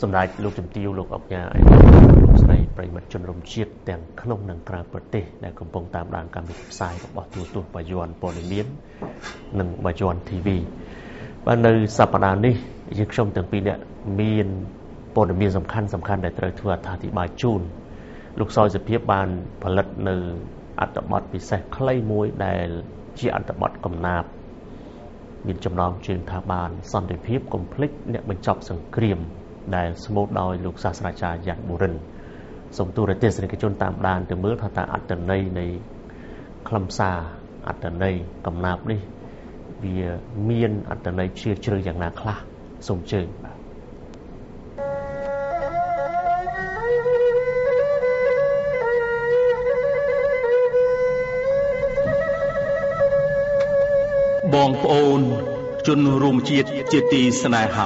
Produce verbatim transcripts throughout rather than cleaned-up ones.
សម្ដេចលោកជំទាវលោកអុកញ៉ាឯកឧត្តមលោកស្រីប្រិមត្តជនរួមជាតិទាំងក្នុងនិងក្រៅប្រទេសដែលកំពុងតាមដានកម្មវិធីផ្សាយរបស់ទូរទស្សន៍បាយ័នព័ត៌មាននិងបាយ័ន ធី វី បាទនៅសប្តាហ៍នេះយើងខ្ញុំទាំងពីរនាក់មានព័ត៌មានសំខាន់សំខាន់ដែលត្រូវធ្វើអត្ថាធិប្បាយជូនលោកសោយសុភាពបានផលិតនៅអត្ថបទពិសេសខ្លីមួយដែលជាអត្ថបទកំណាព្យមានចំណងជើងថាបានសន្តិភាពកុំភ្លេចអ្នកបញ្ចប់សង្គ្រាមដែលស្មូតដោយលោកសាស្ត្រាចារ្យយ៉ាន់បូរិនសូមទូរទស្សនិកជនតាមដានទៅមើលថាតើអត្ថន័យនៃខ្លឹមសារអត្ថន័យកំណាព្យនេះវាមានអត្ថន័យជ្រាលជ្រៅយ៉ាងណាខ្លះសូមជើញបាទបងប្អូនជនរួមជាតិជាទីស្នេហា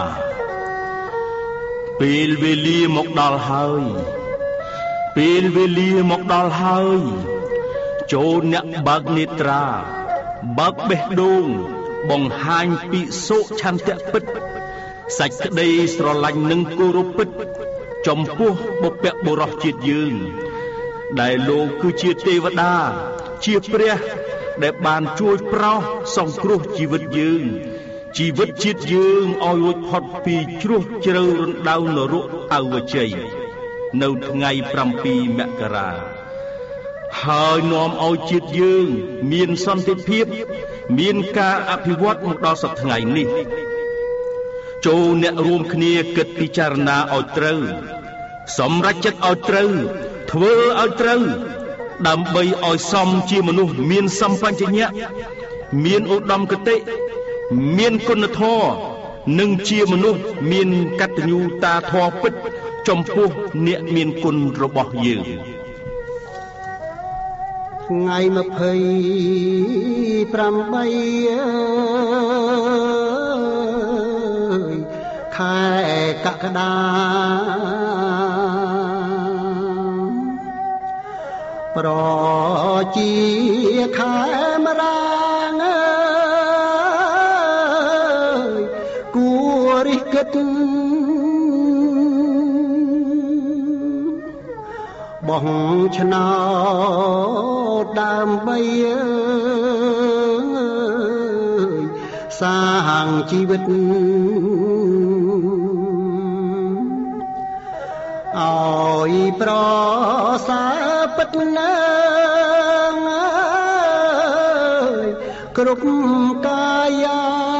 ពេលវេលាមកដល់ហើយពេលវេលាមកដល់ហើយចូលអ្នកបើកនេត្រាបើកបេះដូងបង្ហាញពីសុឆន្ទៈពិតសេចក្តីស្រឡាញ់និងគោរពពិតចំពោះបុព្វបុរសជាតិយើងដែលលោកគឺជាទេវតាជាព្រះដែលបានជួយប្រោសសង្គ្រោះជីវិតយើងជីវិតជាតិយើងឲ្យរួចផុតពីជ្រោះជ្រៅរណ្ដៅនរកអវជ័យនៅថ្ងៃប្រាំពីរមករាហើយនាំឲ្យជាតិយើងមានសន្តិភាពមានការអភិវឌ្ឍមកដល់សប្តាហ៍ថ្ងៃនេះចូលអ្នករួមគ្នាគិតពិចារណាឲ្យត្រូវសម្រេចចិត្តឲ្យត្រូវធ្វើឲ្យត្រូវដើម្បីឲ្យសមជាមនុស្សមានសម្បញ្ញៈមានឧត្តមគតិមានគុណធម៌និងជាមនុស្សមានកតញ្ញូតាធម៌ពិតចំពោះអ្នកមានគុណរបស់យើងថ្ងៃម្ភៃប្រាំបីខែកក្កដាប្រជាខែមរាងអើយគួររិះគិតបោះឆ្នោតដើម្បីសាងជីវិតឲ្យប្រសើរពិតណាស់គ្រប់កាយា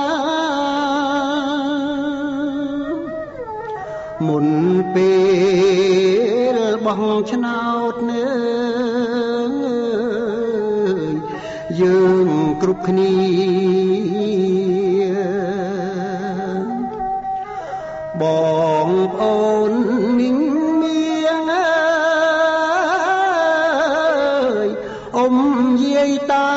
មុនពេលបោះឆ្នោតនឹងយើងគ្រប់គ្នាបងប្អូនមីងមៀងអើយអ៊ំយាយតា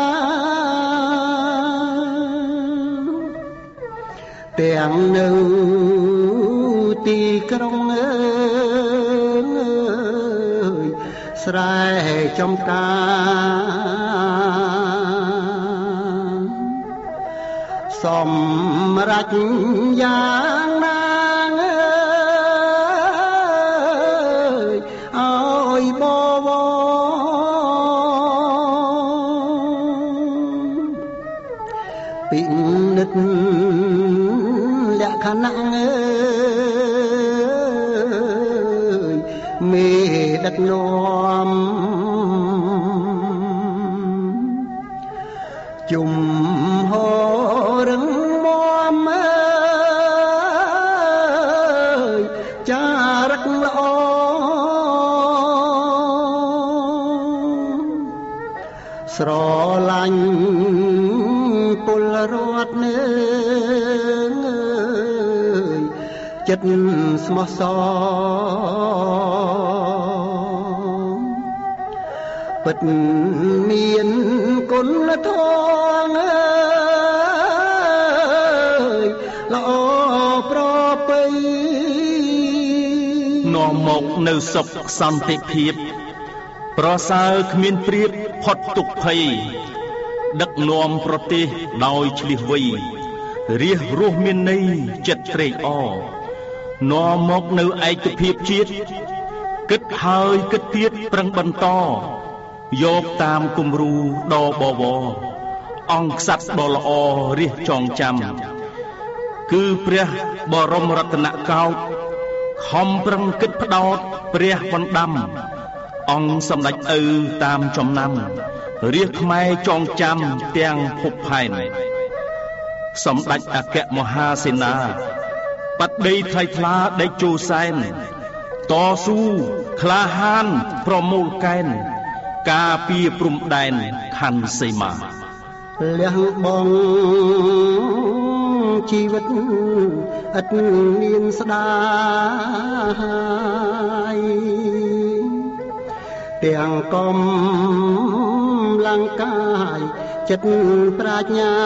ទាំងនៅទីក្រុងអើយស្រែចំការសម្រាប់យ៉ាងណាឲ្យបវពិនិត្យលក្ខណៈអើយមេដឹកនាំជុំហរឹងមាំអើយចារឹកល្អស្រឡាញ់ពលរដ្ឋនឹងចិត្តស្មោះសរពិតមានគុណធម៌ល្អប្រពៃនាំមកនៅសុខសន្តិភាពប្រសើរគ្មានប្រៀបផុតទុក្ខភ័យដឹកនាំប្រទេសដោយឆ្លៀសវៃរាសរស់មានន័យចិត្តត្រេកអរនាំមកនៅឯកភាពជាតិគិតហើយគិតទៀតប្រឹងបន្តយកតាមគំរូដ៏បវរអង្គក្សត្រដ៏ល្អរៀបចងចាំគឺព្រះបរមរតនកោដ្ឋខំប្រឹងគិតផ្ដោតព្រះបណ្ដាំអង្គសម្ដេចឪតាមចំណាំរាជខ្មែរចងចាំទាំងភពផែនសម្ដេចអគ្គមហាសេនាបតីថ្លៃថ្លាដេចជោសែនតស៊ូក្លាហានប្រមូលកែនការពារព្រំដែនខណ្ឌសីមាលះបង់ជីវិតឥតមានស្ដាយទាំងកំឡើងកាយចិត្តប្រាជ្ញា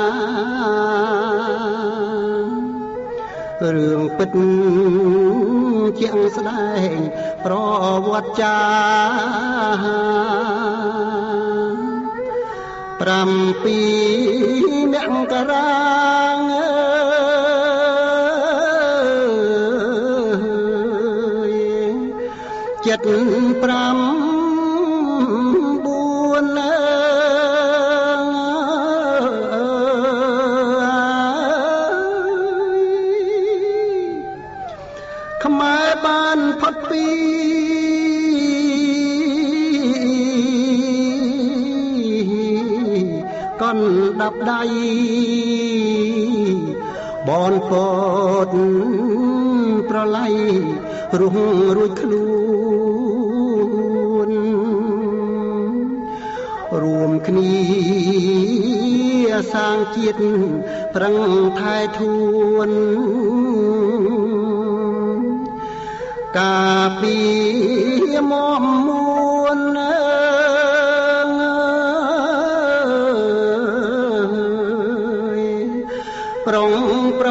រឿងពិតជាក់ស្ដែងប្រវត្តិចាប្រាំពីមករាចិត្តប្រាំបួនខ្មែរបានផុតពីកណ្ដាប់ដៃបនពតប្រឡ័យរស់រួចខ្លួនរួមគ្នាសាងជាតិប្រឹងថែធួនការពីមមមួនប្រុងប្រ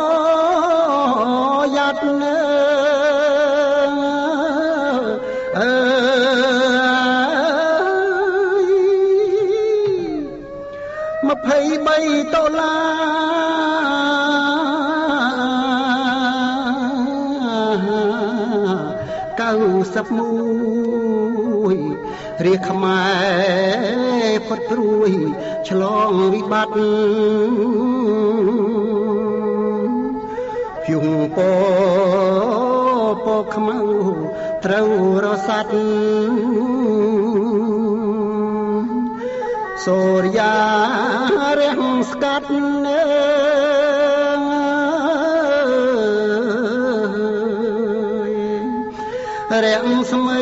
យ័ត្នអើម្ភៃបីដុល្លារកៅសិបមួយរាជខ្មែរផុតព្រួយឆ្លងវិបត្តិភុងពពខ្មៅត្រូវរសាត់សូរិយារាំងស្កាត់រាំងស្មៃ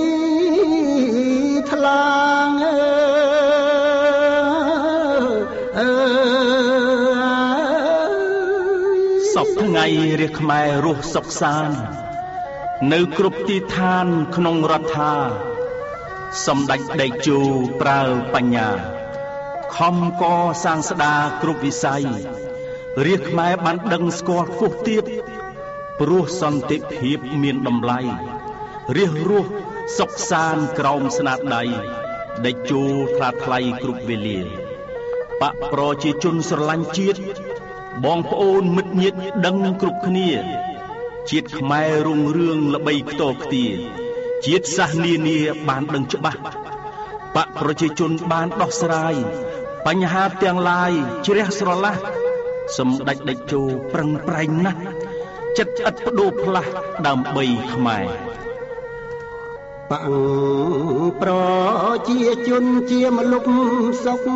ថ្លាងសពថ្ងៃរាជខ្មែររស់សុខសាន្តនៅគ្រប់ទីឋានក្នុងរដ្ឋាសម្ដេចតេជោប្រើបញ្ញាខំកសាងស្ដារគ្រប់វិស័យរាជខ្មែរបានដឹងស្គាល់ខ្ពស់ទៀតព្រោះសន្តិភាពមានតម្លៃរាជរស់សុខសាន្តក្រោមស្នាដៃតេជោថ្លាថ្លៃគ្រប់វេលាបកប្រជាជនស្រឡាញ់ជាតិបងប្អូនមិត្តញាតិដឹងគ្រប់គ្នាជាតិខ្មែររុងរឿងល្បីខ្ទរខ្ទាជាតិសាសនានាបានដឹងច្បាស់បកប្រជាជនបានដោះស្រាយបញ្ហាទាំងឡាយជ្រះស្រឡះសម្ដេចតេជោប្រឹងប្រែងណាស់ចិត្តឥតបដូរផ្លាស់ដើម្បីខ្មែរបកប្រជាជនជាមលុបសុខ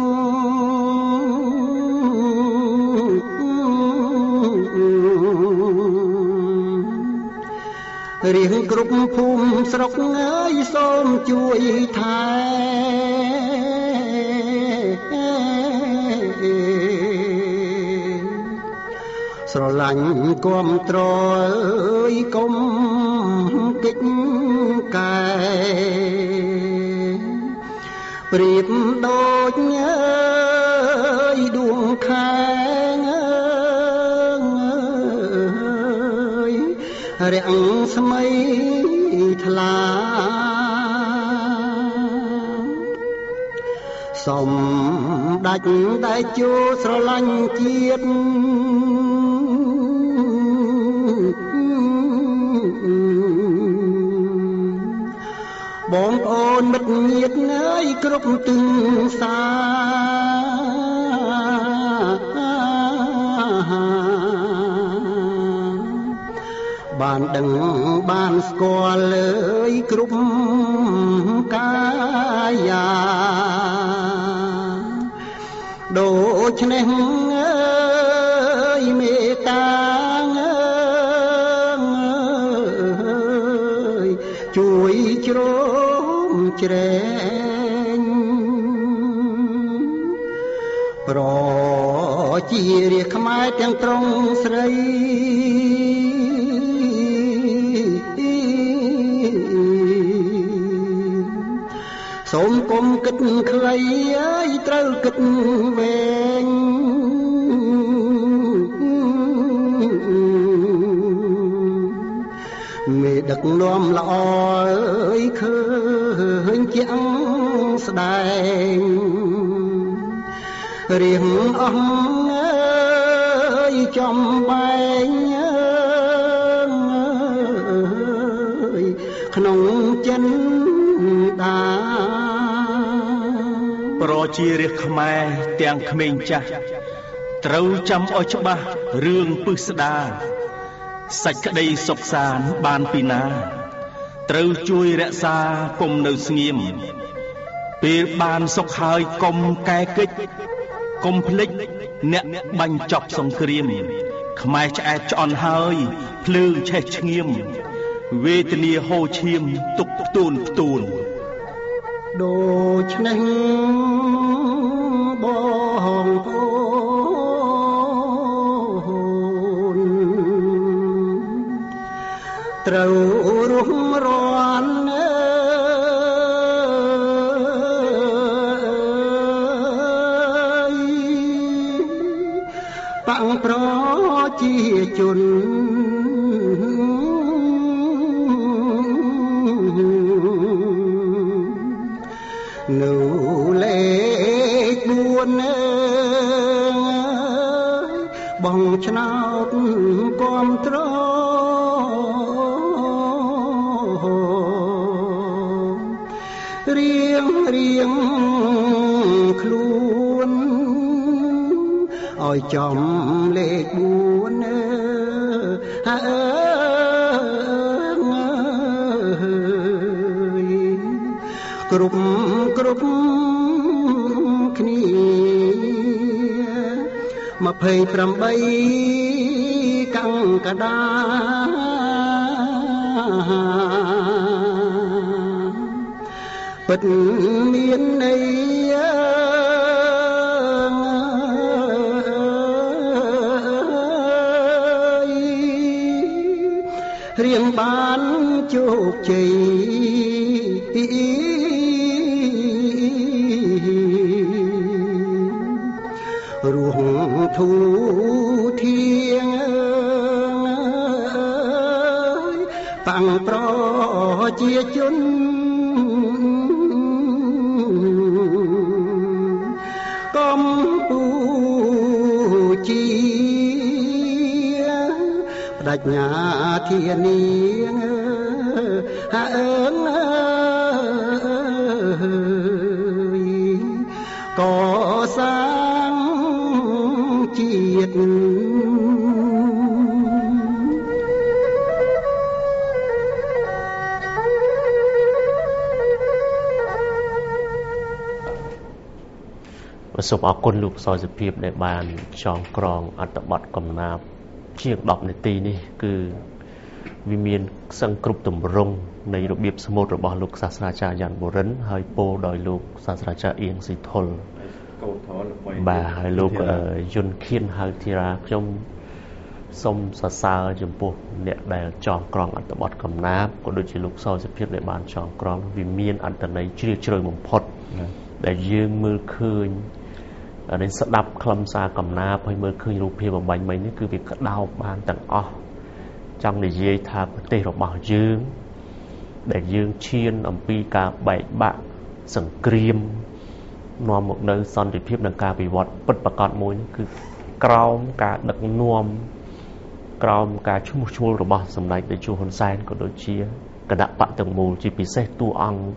រៀងគ្រប់ភូមិស្រុកអើយសូមជួយថែស្រឡាញ់គាំទ្រអើយកុំកិច្ចកែប្រៀបដូចអើយដួងខែរាំងស្មៃថ្លាសម្ដេចតេជោស្រឡាញ់ជាតិមិត្តញាតិអើយគ្រប់ទិសសាបានដឹងបានស្គាល់លើយគ្រប់កាយាដូច្នេះអើយមេត្តាអើយជួយជ្រោមជ្រែងប្រជារាស្ត្រខ្មែរទាំងត្រង់ស្រីសូមគុំគិតខ្លីអើយត្រូវគិតវែងមេដឹកនាំល្អអើយឃើញជាងស្ដែងរៀងអស់អើយចំបែងអើយក្នុងចិនដាប្រជារាស្ត្រខ្មែរទាំងក្មេងចាស់ត្រូវចាំឲ្យច្បាស់រឿងពិស្ដារសេចក្តីសុខសាន្តបានពីណាត្រូវជួយរក្សាកុំនៅស្ងៀមពេលបានសុខហើយកុំកែកិច្ចកុំភ្លេចអ្នកបញ្ចប់សង្គ្រាមខ្មែរឆ្អែតឆ្អន់ហើយភ្លើងឆេះឆ្ងៀមវេទនាហូរឈាមទុកផ្ទួនផ្ទួនដូច្នេះបងប្អូនត្រូវរួមរាន់បាំងប្រជាជននៅលេខបួនបងឆ្នោតគាំទ្ររៀងរៀងខ្លួនឲ្យចំលេខបួនអើគ្រប់គ្រប់គ្នាម្ភៃប្រាំបីកង្កដាពិតមានន័យរៀងបានជោគជ័យរស់ធូធៀងបាំងប្រជាជនកម្ពុជាបដិញ្ញាធានាអើកសាងជាតិសូមអរគុណលោកសោយសុភាពដែលបានចងក្រងអត្ថបទកំណាព្យជាងដប់នាទីនេះគឺវាមានសង្គ្រប់ទម្រង់នៃរបៀបស្មូតរបស់លោកសាស្ត្រាចារ្យយ៉ាន់បូរិនហើយពោលដោយលោកសាស្ត្រាចារ្យអៀងស៊ីធុលបាទហើយលោកយុនខៀនហៅធីរ៉ាខ្ញុំសូមសរសើរចំពោះអ្នកដែលចងក្រងអត្ថបទកំណាព្យក៏ដូចជាលោកសោយសុភាពដែលបានចងក្រងវាមានអត្ថន័យជ្រាលជ្រៅបំផុតដែលយើងមើលឃើញនេះស្ដាប់ខ្លឹមសារកំណាព្យហើយមើលឃើញរូបភាពបំបញ្ញមិញនេះគឺវាក្តោបបានទាំងអស់ចង់និយាយថាប្រទេសរបស់យើងដែលយើងឈានអំពីការបែកបាក់សង្គ្រាមនាំមកនៅសន្តិភាពនិងការវិវត្តពិតប្រាកដមួយនេះគឺក្រោមការដឹកនាំក្រោមការឈ្មោះឈ្មោលរបស់សម្ដេចតេជោហ៊ុនសែនក៏ដូចជាគណៈបកទាំងមូលជាពិសេសតួអង្គ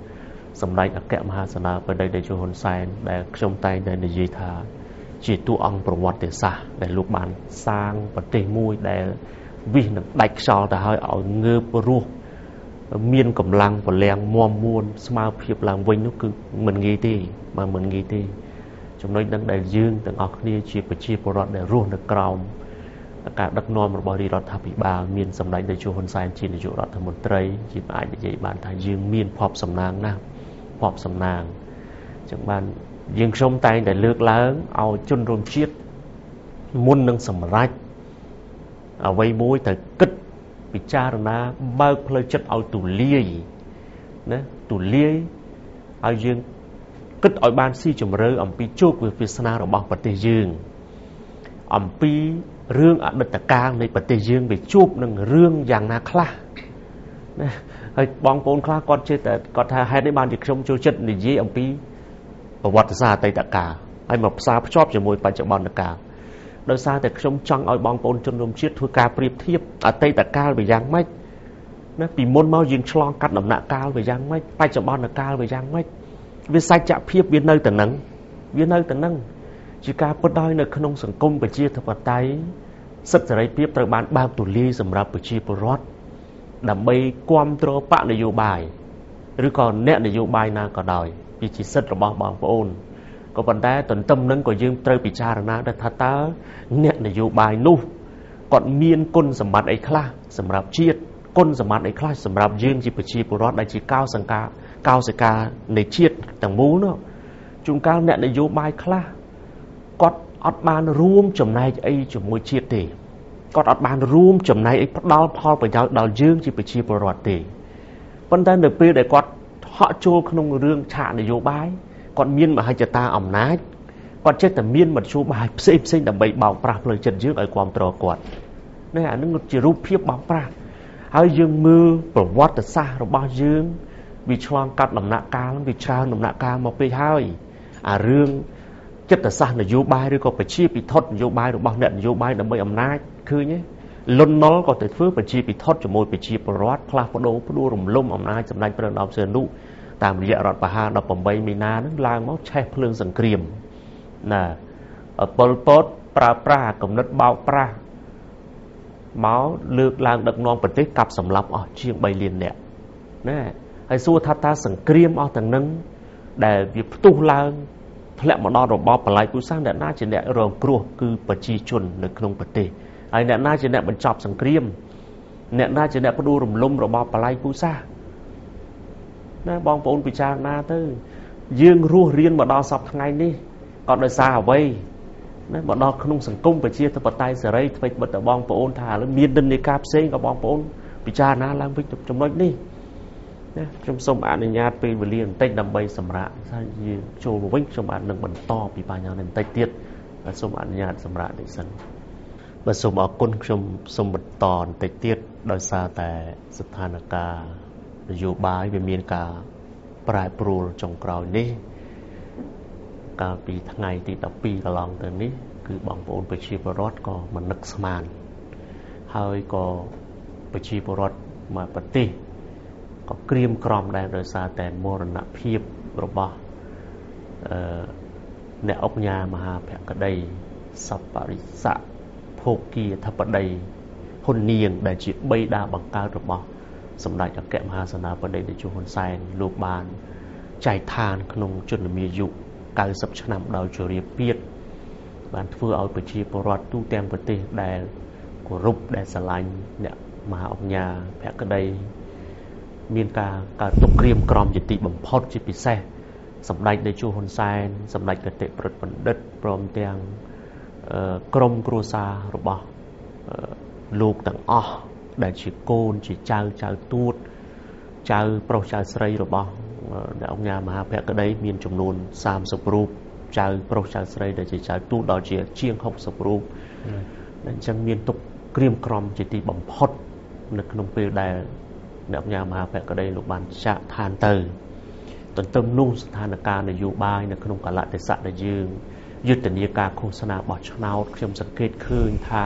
សម្ដេចអគ្គមហាសេនាបតីតេជោហ៊ុនសែនដែលខ្ញុំតែងតែនិយាយថាជាតួអង្គប្រវត្តិសាស្ត្រដែលលោកបានសាងប្រទេសមួយដែលវិសនឹងដាច់ខ្យល់ទៅហើយឲ្យងើបរស់មានកម្លាំងពលាំងមាំមួនស្មើភាពឡើងវិញនោះគឺមិនងាយទេបើមិនងាយទេចំណុចនឹងដែលយើងទាំងអស់គ្នាជាប្រជាពលរដ្ឋដែលរស់នៅក្រោមការដឹកនាំរបស់រាជរដ្ឋាភិបាលមានសម្ដេចតេជោហ៊ុនសែនជានាយករដ្ឋមន្ត្រីជាអាចនិយាយបានថាយើងមានភ័ព្វសំណាងណាស់ភ័ព្វសំណាងអញ្ចឹងបានយើងខ្ញុំតែងតែលើកឡើងឲ្យជនរួមជាតិមុននឹងសម្រេចអ្វីមួយទៅគិតពិចារណាបើកផ្លូវចិត្តឲ្យទូលាយណាទូលាយឲ្យយើងគិតឲ្យបានស៊ីជម្រៅអំពីជោគវាសនារបស់ប្រទេសយើងអំពីរឿងអតីតកាលនៃប្រទេសយើងវាជួបនឹងរឿងយ៉ាងណាខ្លះណាហើយបងប្អូនខ្លះគាត់ជឿតែគាត់ថាហេតុនេះបានជាខ្ញុំចូលចិត្តនិយាយអំពីប្រវត្តិសាស្ត្រអតីតកាលហើយមកផ្សារភ្ជាប់ជាមួយបច្ចុប្បន្នកាលដោយសារតែខ្ញុំចង់ឲ្យបងប្អូនជនរួមជាតិធ្វើការប្រៀបធៀបអតីតកាលវាយ៉ាងម៉េចណាពីមុនមកយើងឆ្លងកាត់ដំណាក់កាលវាយ៉ាងម៉េចបច្ចុប្បន្នកាលវាយ៉ាងម៉េចវាសច្ចភាពវានៅតែនឹងវានៅតែនឹងជាការពិតដោយនៅក្នុងសង្គមប្រជាធិបតេយ្យសិទ្ធិសេរីភាពត្រូវបានបើកទូលាយសម្រាប់ប្រជាពលរដ្ឋដើម្បីគ្រប់គ្រងបកនយោបាយឬក៏អ្នកនយោបាយណាក៏ដោយវាជាសិទ្ធិរបស់បងប្អូនក៏ប៉ុន្តែទន្ទឹមនឹងក៏យើងត្រូវពិចារណាដែរថាតើអ្នកនយោបាយនោះគាត់មានគុណសម្បត្តិអីខ្លះសម្រាប់ជាតិគុណសម្បត្តិអីខ្លះសម្រាប់យើងជាប្រជាពលរដ្ឋដែលជាកោសង្កាកោសិកានៃជាតិទាំងមូលនោះជួនកាលអ្នកនយោបាយខ្លះគាត់អត់បានរួមចំណែកអីជាមួយជាតិទេគាត់អត់បានរួមចំណែកអីផ្ដល់ផលប្រយោជន៍ដល់យើងជាប្រជាពលរដ្ឋទេប៉ុន្តែនៅពេលដែលគាត់ហក់ចូលក្នុងរឿងឆាកនយោបាយគាត់មានមហិច្ឆតាអំណាចគាត់ចេះតែមានមធ្យោបាយផ្សេងផ្សេងដើម្បីបោកប្រាស់ផ្លូវចិត្តយើងឲ្យគ្រប់គ្រងគាត់នេះអានឹងជារូបភាពបោកប្រាស់ហើយយើងមើលប្រវត្តិសាស្ត្ររបស់យើងវាឆ្លងកាត់ដំណាក់កាលវាច្រើនដំណាក់កាលមកពេកហើយអារឿងចិត្តសាស្ត្រនយោបាយឬក៏ប្រជាពិធនយោបាយរបស់អ្នកនយោបាយដើម្បីអំណាចឃើញទេលន់ណុលក៏ទៅធ្វើប្រជាពិធជាមួយប្រជាពលរដ្ឋផ្លាស់ប្ដូរផ្ដួលរំលំអំណាចសម្ដេចព្រះនរោត្តមសីហនុតាមរយៈរដ្ឋប្រហារដប់ប្រាំបីមីនាហ្នឹងឡើងមកឆេះភ្លើងសង្គ្រាមណាប៉ុលពតប្រើប្រាស់គំនិតបោកប្រាស់មកលើកឡើងដឹកនាំប្រទេសកាប់សម្លាប់អស់ជាងបីលាននាក់ណាហើយសួរថាតើសង្គ្រាមអស់ទាំងហ្នឹងដែលវាផ្ទុះឡើងធ្លាក់មកដល់របបបល្ល័យពូសាសន៍អ្នកណាជាអ្នករងគ្រោះគឺប្រជាជននៅក្នុងប្រទេសហើយអ្នកណាជាអ្នកបញ្ចប់សង្គ្រាមអ្នកណាជាអ្នកផ្ដួលរំលំរបបបល្ល័យពូសាសន៍ណាបងប្អូនពិចារណាទៅយើងរស់រៀនមកដល់សពថ្ងៃនេះក៏ដោយសារអ្វីណាមកដល់ក្នុងសង្គមប្រជាធិបតេយ្យសេរីថ្មីបិទតែបងប្អូនថាឥឡូវមាននិន្នាការផ្សេងក៏បងប្អូនពិចារណាឡើងវិញចំណុចនេះណាខ្ញុំសូមអនុញ្ញាតពេលវេលាបន្តិចដើម្បីសម្រាប់ថាយើងចូលមកវិញខ្ញុំអាចនឹងបន្តពីបញ្ហានេះបន្តិចទៀតបាទសូមអនុញ្ញាតសម្រាប់នេះសិនបាទសូមអរគុណខ្ញុំសូមបន្តបន្តិចទៀតដោយសារតែស្ថានភាពនយោបាយវាមានការប្រែប្រួលចុងក្រោយនេះកាលពីថ្ងៃទីដប់ពីរកន្លងទៅនេះគឺបងប្អូនប្រជាពលរដ្ឋក៏មិននឹកស្មានហើយក៏ប្រជាពលរដ្ឋមកប្រទេសក៏ក្រៀមក្រំដែរដោយសារតែមរណភាពរបស់អឺអ្នកអង្គការមហាភក្តីសពរិស័កភោគីអធិបតីហ៊ុននាងដែលជាបិតាបង្កើតរបស់សម្ដេចអគ្គមហាសេនាបតីតេជោហ៊ុនសែនលោកបានចែកឋានក្នុងជនមាយុកៅសិបឆ្នាំដោយជរាពាធបានធ្វើឲ្យប្រជាពលរដ្ឋទូទាំងប្រទេសដែលគោរពដែលស្រឡាញ់អ្នកមហាអង្គការភក្តីមានការកើតទុកក្រៀមក្រំជាទីបំផុតជាពិសេសសម្ដេចតេជោហ៊ុនសែនសម្ដេចគតិប្រិទ្ធបណ្ឌិតព្រមទាំងក្រុមគ្រួសាររបស់លោកទាំងអស់ដែលជាកូនជាចៅចៅទួតចៅប្រុសចៅស្រីរបស់អ្នកអង្គការមហាភក្តីមានចំនួនសាមសិបរូបចៅប្រុសចៅស្រីដែលជាចៅទួតដល់ជាជាងហុកសិបរូបអញ្ចឹងមានទុកក្រៀមក្រំជាទីបំផុតនៅក្នុងពេលដែលអ្នកអង្គការមហាភក្តីលោកបានចាក់ឋានទៅទន្ទឹមនោះស្ថានភាពនយោបាយនៅក្នុងកាលៈទេសៈដែលយើងយុទ្ធនាការឃោសនាបោះឆ្នោតខ្ញុំសង្កេតឃើញថា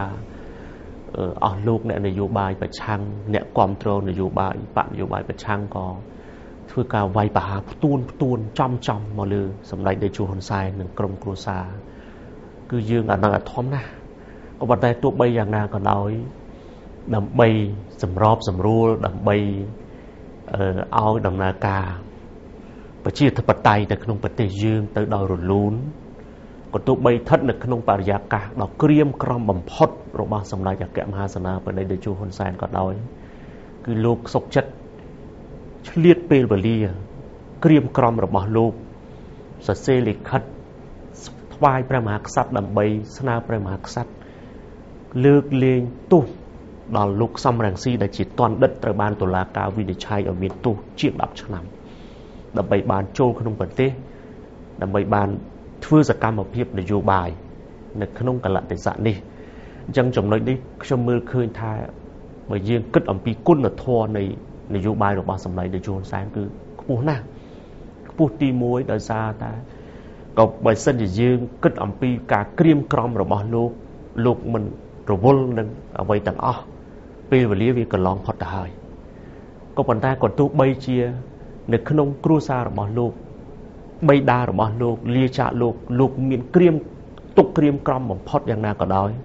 អស់លោកអ្នកនយោបាយប្រឆាំងអ្នកគ្រប់គ្រងនយោបាយបកនយោបាយប្រឆាំងក៏ធ្វើការវាយប្រហារផ្ទួនផ្ទួនចំចំមកលើសម្ដេចតេជោហ៊ុនសែននិងក្រុមគ្រួសារគឺយើងអាណិតអាធំណាស់ក៏ប៉ុន្តែទោះបីយ៉ាងណាក៏ដោយដើម្បីសម្របសម្រួលដើម្បីឲ្យដំណើរការប្រជាធិបតេយ្យនៅក្នុងប្រទេសយើងទៅដល់រលូនក៏ទោះបីស្ថិតនៅក្នុងបរិយាកាសដ៏ក្រៀមក្រំបំផុតរបស់សម្ដេចអគ្គមហាសេនាបតីតេជោហ៊ុនសែនក៏ដោយគឺលោកសុខចិត្តឆ្លៀតពេលវេលាក្រៀមក្រំរបស់លោកសរសេរលិខិតថ្វាយព្រះមហាក្សត្រដើម្បីស្នើព្រះមហាក្សត្រលើកលែងទោសដល់លោកសំរងស៊ីដែលជាទណ្ឌិតត្រូវបានតុលាការវិនិច្ឆ័យឲ្យមានទោសជាងដប់ឆ្នាំដើម្បីបានចូលក្នុងប្រទេសដើម្បីបានធ្វើសកម្មភាពនយោបាយនៅក្នុងកលតិស័កនេះអញ្ចឹងចំណុចនេះខ្ញុំមើលឃើញថាបើយើងគិតអំពីគុណធម៌នៃនយោបាយរបស់សម្ដេចតេជោហ៊ុនសែនគឺខ្ពស់ណាស់ខ្ពស់ទីមួយដោយសារតែក៏បើសិនជាយើងគិតអំពីការក្រៀមក្រំរបស់លោកលោកមិនរវល់នឹងអ្វីទាំងអស់ពេលវេលាវាកន្លងផុតទៅហើយក៏ប៉ុន្តែក៏ទោះបីជានៅក្នុងគ្រួសាររបស់លោកបិតារបស់លោកលាចាកលោកលោកមានក្រៀមទុកក្រៀមក្រំបំផុតយ៉ាងណាក៏ដោយ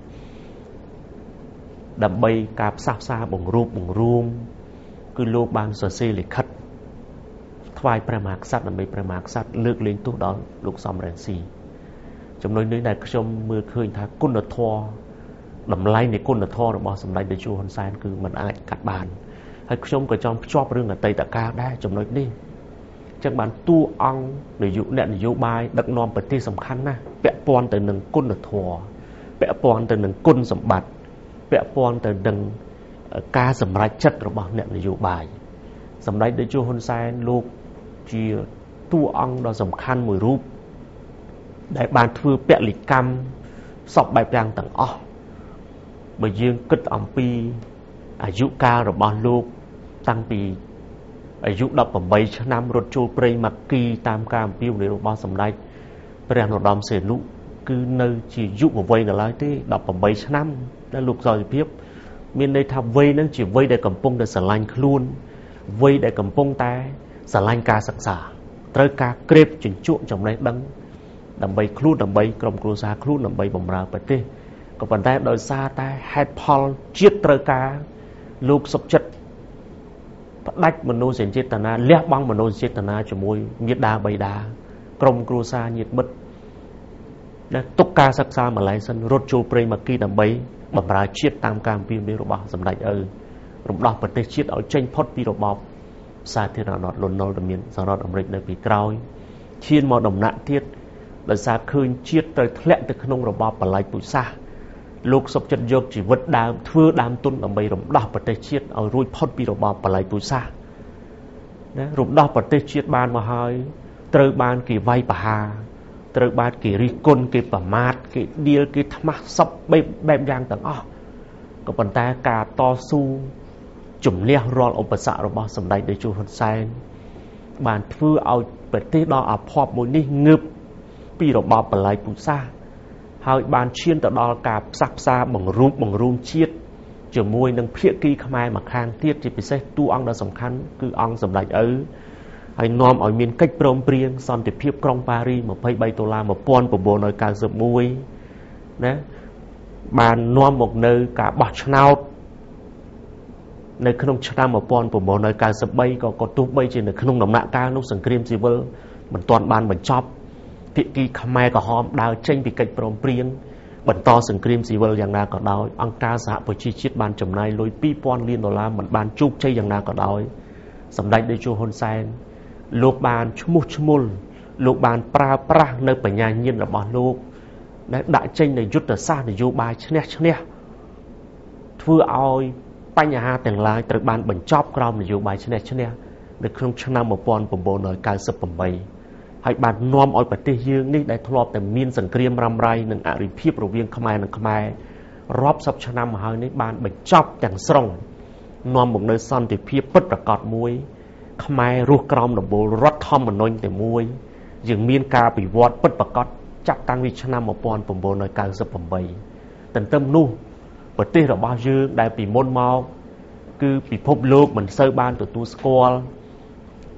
ដើម្បីការផ្សះផ្សាបង្រួបបង្រួមគឺលោកបានសរសេរលិខិតថ្វាយព្រះមហាក្សត្រដើម្បីព្រះមហាក្សត្រលើកលែងទោសដល់លោកសំរងស៊ីចំណុចនេះដែលខ្ញុំមើលឃើញថាគុណធម៌តម្លៃនៃគុណធម៌របស់សម្ដេចតេជោហ៊ុនសែនគឺมันអាចកាត់បានហើយខ្ញុំក៏ចង់ភ្ជាប់រឿងអតីតកាលដែរចំណុចនេះអញ្ចឹងបានតួអង្គនយោបាយអ្នកនយោបាយដឹកនាំប្រទេសសំខាន់ណាស់ពាក់ព័ន្ធទៅនឹងគុណធម៌ពាក់ព័ន្ធទៅនឹងគុណសម្បត្តិពាក់ព័ន្ធទៅនឹងការសម្រេចចិត្តរបស់អ្នកនយោបាយសម្ដេចតេជោហ៊ុនសែនលោកជាតួអង្គដ៏សំខាន់មួយរូបដែលបានធ្វើពលិកម្មសពបែបយ៉ាងទាំងអស់បើយើងគិតអំពីអាយុកាលរបស់លោកតាំងពីអាយុដប់ប្រាំបីឆ្នាំរត់ចូលព្រៃម៉ាគីតាមការអំពាវនាវរបស់សម្ដេចព្រះនរោត្តមសីហនុគឺនៅជាយុវវ័យនៅឡើយទេដប់ប្រាំបីឆ្នាំដែលលោកសោយភាពមានន័យថាវ័យហ្នឹងជាវ័យដែលកំពុងតែស្រឡាញ់ខ្លួនវ័យដែលកំពុងតែស្រឡាញ់ការសិក្សាត្រូវការក្រេបជញ្ជក់ចំណេះដឹងដើម្បីខ្លួនដើម្បីក្រុមគ្រួសារខ្លួនដើម្បីបម្រើប្រទេសក៏ប៉ុន្តែដោយសារតែហេតុផលជាតិត្រូវការលោកសុខចិត្តផ្ដាច់មនោសញ្ចេតនាលះបង់មនោសញ្ចេតនាជាមួយមាតាបិតាក្រុមគ្រួសារញាតិមិត្តដែលទុកការសិក្សាម្ល៉េះសិនរត់ចូលព្រៃម៉ាគីដើម្បីបម្រើជាតិតាមការអំពាវនាវរបស់សម្ដេចឪរំដោះប្រទេសជាតិឲ្យចេញផុតពីរបបសាធារណរដ្ឋលន់នល់ដែលមានសហរដ្ឋអាមេរិកនៅពីក្រោយឈានមកដំណាក់ទៀតដោយសារឃើញជាតិត្រូវធ្លាក់ទៅក្នុងរបបបល្ល័ង្កពូជសាសន៍លោកសុខចិត្តយកជីវិតដើមធ្វើដើមទុនដើម្បីរំដោះប្រទេសជាតិឲ្យរួចផុតពីរបបបល្ល័ង្កពូជសាសន៍ណារំដោះប្រទេសជាតិបានមកហើយត្រូវបានគេវាយប្រហារត្រូវបានគេរិះគន់គេប្រមាថគេដៀលគេថ្មាស់សពបែបបែបយ៉ាងទាំងអស់ក៏ប៉ុន្តែការតស៊ូជំនះរាល់ឧបសគ្គរបស់សម្ដេចតេជោហ៊ុនសែនបានធ្វើឲ្យប្រទេសដ៏អភ័ព្វមួយនេះងើបពីរបបបល្ល័ង្កពូជសាសន៍ហើយបានឈានទៅដល់ការផ្សះផ្សាបង្រួបបង្រួមជាតិជាមួយនឹងភាគីខ្មែរមួយខាងទៀតជាពិសេសតួអង្គដ៏សំខាន់គឺអង្គសម្ដេចឪហើយនាំឲ្យមានកិច្ចព្រមព្រៀងសន្តិភាពក្រុងប៉ារីសยี่สิบสามដុល្លារnineteen ninety-oneណាបាននាំមកនៅការបោះឆ្នោតនៅក្នុងឆ្នាំnineteen ninety-threeក៏ក៏ទោះបីជានៅក្នុងដំណាក់កាលនោះសង្គ្រាមស៊ីវិលមិនទាន់បានបញ្ចប់ភាគីខ្មែរក្រហមដើរចេញពីកិច្ចព្រមព្រៀងបន្តសង្គ្រាមស៊ីវិលយ៉ាងណាក៏ដោយអង្គការសហប្រជាជាតិបានចំណាយលុយtwo thousandលានដុល្លារមិនបានជោគជ័យយ៉ាងណាក៏ដោយសម្ដេចតេជោហ៊ុនសែនលោកបានឈ្មោះឈ្មោលលោកបានប្រើប្រាស់នៅបញ្ញាញាណរបស់លោកដែលដាក់ចេញនៅយុទ្ធសាស្ត្រនយោបាយឈ្នះឈ្នះធ្វើឲ្យបញ្ហាទាំងឡាយត្រូវបានបញ្ចប់ក្រោមនយោបាយឈ្នះឈ្នះនៅក្នុងឆ្នាំnineteen ninety-eightហើយបាននាំឲ្យប្រទេសយើងនេះដែលធ្លាប់តែមានសង្គ្រាមរ៉ាំរ៉ៃនិងអរិភាពរវាងខ្មែរនិងខ្មែររាប់សិបឆ្នាំមកហើយនេះបានបញ្ចប់ទាំងស្រុងនាំមកនៅសន្តិភាពពិតប្រាកដមួយខ្មែររស់ក្រោមដំបូលរដ្ឋធម្មនុញ្ញតែមួយយើងមានការអភិវឌ្ឍពិតប្រាកដចាប់តាំងពីឆ្នាំnineteen ninety-eightទន្ទឹមនោះប្រទេសរបស់យើងដែលពីមុនមកគឺពិភពលោកមិនសូវបានទទួលស្គាល់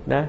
nè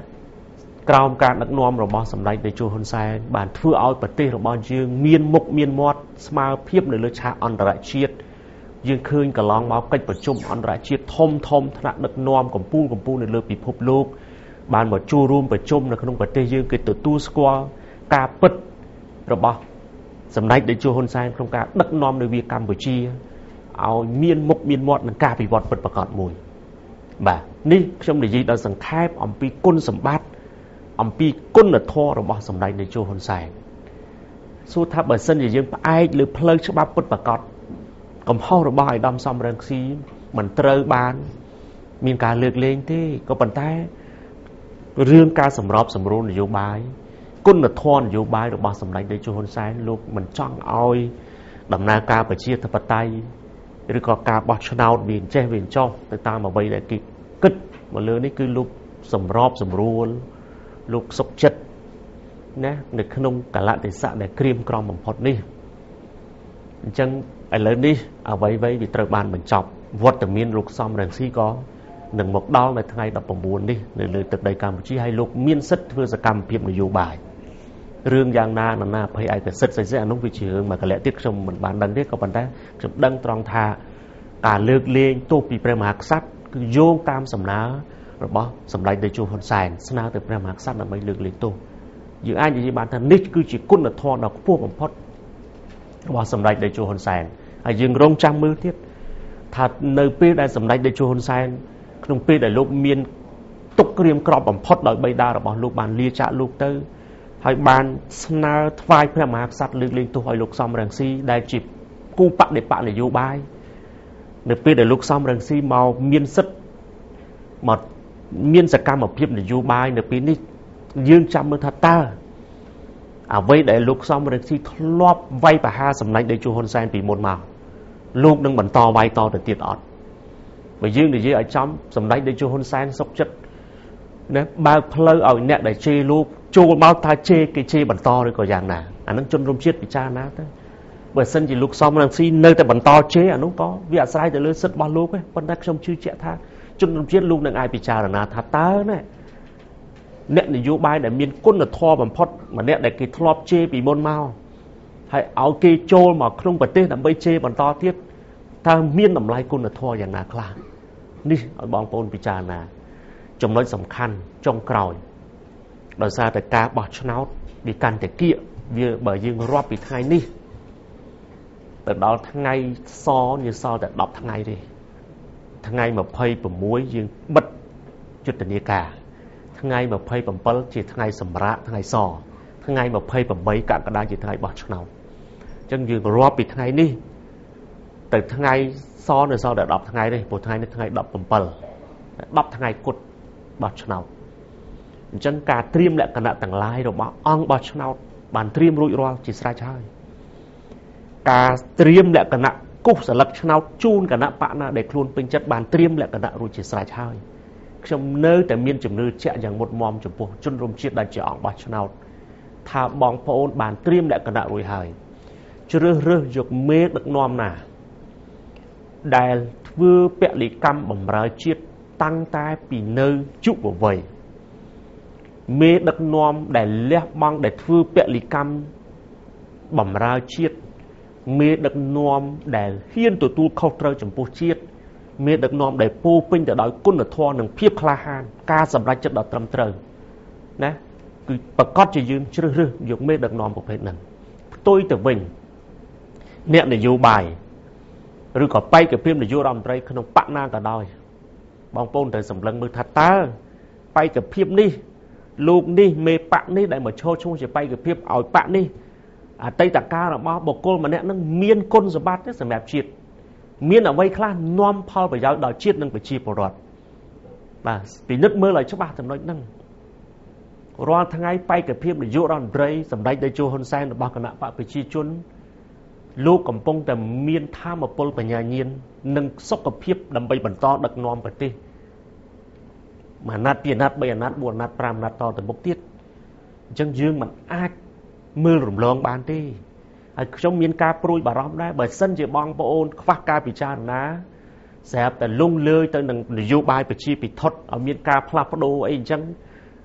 cào cả đặc nôm rồi bao sầm đáy để chua hôn sai bản thưa ao bật tê rồi bao dương miên mục miên mót smile phiếp để lựa chọn on đại chiết dương khơi cả lòng máu cáchประชุม on đại chiết thom thom thằng đặc nômของปูของปูđể lựa bị phụpลูกบานบ่จูรูมประชุมในขนมประเทศยังเกิดตัวตู้สควอกาปิดระบอบสำนักได้จูฮอนไซน์โครงการดักนอมในเวียกัมพูชีเอาเมียนมกเมียนมอดนังกาปีวัดเปิดประกาศมวยแบบนี่ชมในยีเราสังเกตอมปีกุนสมบัติอมปีกุนทอระบอบสำนักได้จูฮอนไซน์สู้ทับเบอร์เซนอย่างยังไอหรือเพลิงฉบับเปิดประกาศกำห้องระบอบไอ้ดำซ้ำแรงซีมันเตอบ้านมีการเลือกเลี้ยงที่ก็ปัญหาเรื่องการสำรอบสำรูนนโยบายกุนทอนนโยบายระบอบสำนักได้จูฮอนไซน์ลูกมันจ้องเอาดำนาการประชีธปไตยหรือก็การบอชนาวเวียนเจเวียนจ้องแต่ตามมาใบแต่กิกึดมาเลยนี่คือลูกสำรอบสำรูนลูกสกจัดนะในขนมกะละเดสะในครีมกรอมบังพอดนี่จังไอ้เลยนี่เอาไว้ไว้วิตรบาลเหมือนจอบวัดแต่มีนลูกซ้อมแรงซีก็หนึ่งหมกดอลในทางไงดับประมูลนี่ในเลยตึกใดการบัญชีให้ลูกมีนสิทธิ์เพื่อสกรรมเพียบนโยบายเรื่องอย่างนาหน้าพยายแต่สิทธิ์ใส่เสื้อนุ่งวิจิตรมากระเละติดชมเหมือนบานดังเรียกก็บันได้จดังตรองทาการเลือกเลี้ยงตัวปีประมาซัดคือโยงตามสำนักหรือบ่สำนักเดจูฮอนไซน์สนาแต่ประมาซัดนั้นไม่เลือกเลี้ยงตัวอย่างอันอย่างที่บานท่านนี่คือจีกุนทอนดอกพวกผมพอดว่าสำนักเดจูฮอนไซน์ไอ้ยังรงจังมือเทียบถ้าในปีได้สำนักเดจูฮอนไซน์ขนมปีได้ลูกเมียนตุกเรียมกรอบผมพอดโดยใบดาหรือบ่ลูกบานเลียจ่าลูกเตอให้บานสนาทวายพระมหากษัตริย์เลือกเลี้ยงตัวให้ลูกซ้อมแรงซีได้จีบกู้ปะในปะในโยบายในปีได้ลูกซ้อมแรงซีมาเมียนสิทธิ์มาเมียนสกรรมมาเพียบในโยบายในปีนี้ยืนจำมือทัตตาเอาไว้ได้ลูกซ้อมแรงซีทลอบไว้ปะห้าสำนักได้จูฮอนไซน์ปีมดมาลูกนึงบันต่อไว้ต่อแต่ติดอดไปยืนในยืนไอ้จำสำนักได้จูฮอนไซน์สกจัดเนี่ยบางเพลย์เอาเนี่ยได้เชลูกโจมาทาเจกิเชบันตอเลยก็อย่างน่ะอันนั้นจนรวมเชียดปิจานะเต้เบอร์เซนจีลูกซ้อมรังซีเนยแต่บันตอเชอันนู้นก็วิอาศัยแต่เลือดสัตว์บอลลูกไงคนนักชมชื่อเจ้าท่าจนรวมเชียดลูกนางไอปิจาระนาทัตตาเนี่ยเนี่ยนโยบายเนี่ยมีก้นทอบันพอดมาเนี่ยได้กิทลอบเชปีบนเมาให้เอากิโจมาครุ่งประเทศทำใบเชบันตอเทียบทางเมียนทำลายก้นทออย่างนาคลานี่บองปนปิจานาจำนวนสำคัญจงกล่าวโดยซาแต่กาบอชนาวดีกันแต่เกี่ยเยอะเบอร์ยิงรอบปีทั้งไงนี่แต่ดอกทั้งไงซอnhưซอแต่ดอกทั้งไงดิทั้งไงมาเพย์ผมมวยยิงบัดจุดนี้กาทั้งไงมาเพย์ผมเปิลจีทั้งไงสำระทั้งไงซอทั้งไงมาเพย์ผมใบกะกระดานจีทั้งไงบอชนาวจังยิงรอบปีทั้งไงนี่แต่ทั้งไงซอเนี่ยซอแต่ดอกทั้งไงดิปวดทั้งไงทั้งไงดอกผมเปิลดอกทั้งไงกดบอชนาวจังการเตรียมและขณะต่างหลายเราบอกอังบอชนาวบานเตรียมรุ่ยรอจิตสายชายการเตรียมและขณะกุศลชนาวจูนขณะปะนาเด็กครูนเป็นจัดบานเตรียมและขณะรุ่ยจิตสายชายชมเนื้อแต่เมียนจมเนื้อเจาะอย่างหมดมอมจมปูจนรวมจิตได้เจาะอังบอชนาวถ้าบองพระองค์บานเตรียมและขณะรุ่ยหายจะเรื่อเรื่อยกเมฆดักนอมนาได้เพื่อเปะลิกรรมบ่มราจิตตั้งแต่ปีเนื้อจุบไว้เมดักนอมได้เลี้ยบังได้ทื่อเปะลิกรรมบ่มราเชียดเมดักนอมได้เฮียนตัวตูเข้าเตอจมพูเชียดเมดักนอมได้ปูปิ้งแต่ดอยกุนทอหนึ่งเพียบคลาหานการสำรัจจัดดอกตรำเตอนะคือประกอบจะยืนเชื่อเรื่องยกเมดักนอมประเภทนั้นตัวแต่วิ่งเนี่ยในโยบายหรือก็ไปกับเพียมในโยรำไรขนมปะนางก็ได้บางปนแต่สำลังมือทัดตาไปกับเพียมนี่ลูกนี่เมปะนี่ได้มาโชว์ช่วงจะไปกับเพียบเอาปะนี่ไตตะการเราบอกบอกโกลมาเนี่ยนั่งเมียนก้นสบัดเนี่ยสำหรับชีดเมียนเอาไว้คลาดน้อมพอไปยาวดาวชีดนั่งไปชีปรอดมาปีนึกเมื่อไรชาวบ้านทำน้อยนั่งรอทั้งไงไปกับเพียบในยุโรปเลยสำได้ได้โจฮอนไซน์บอกคณะปะไปชีจุนลูกกำปงแต่เมียนท่ามาปนปัญญาเงียนนั่งซกกับเพียบดำไปบรรทอดักนอมปฏิมานัดเปลี่ยนนัดใบนัดบวชนัดปรามนัดต่อแต่บกติดจังยืงมันอาจมือหลุมลองบานที่ไอ้ช่องมีนกาปรุยบารอมได้เบิดเส้นจะบองปะโอนควักกาปิจารนะแสบแต่ลุ่งเลยแต่หนึ่งนโยบายไปชี้ไปทดเอามีนกาพลับโดไอ้จัง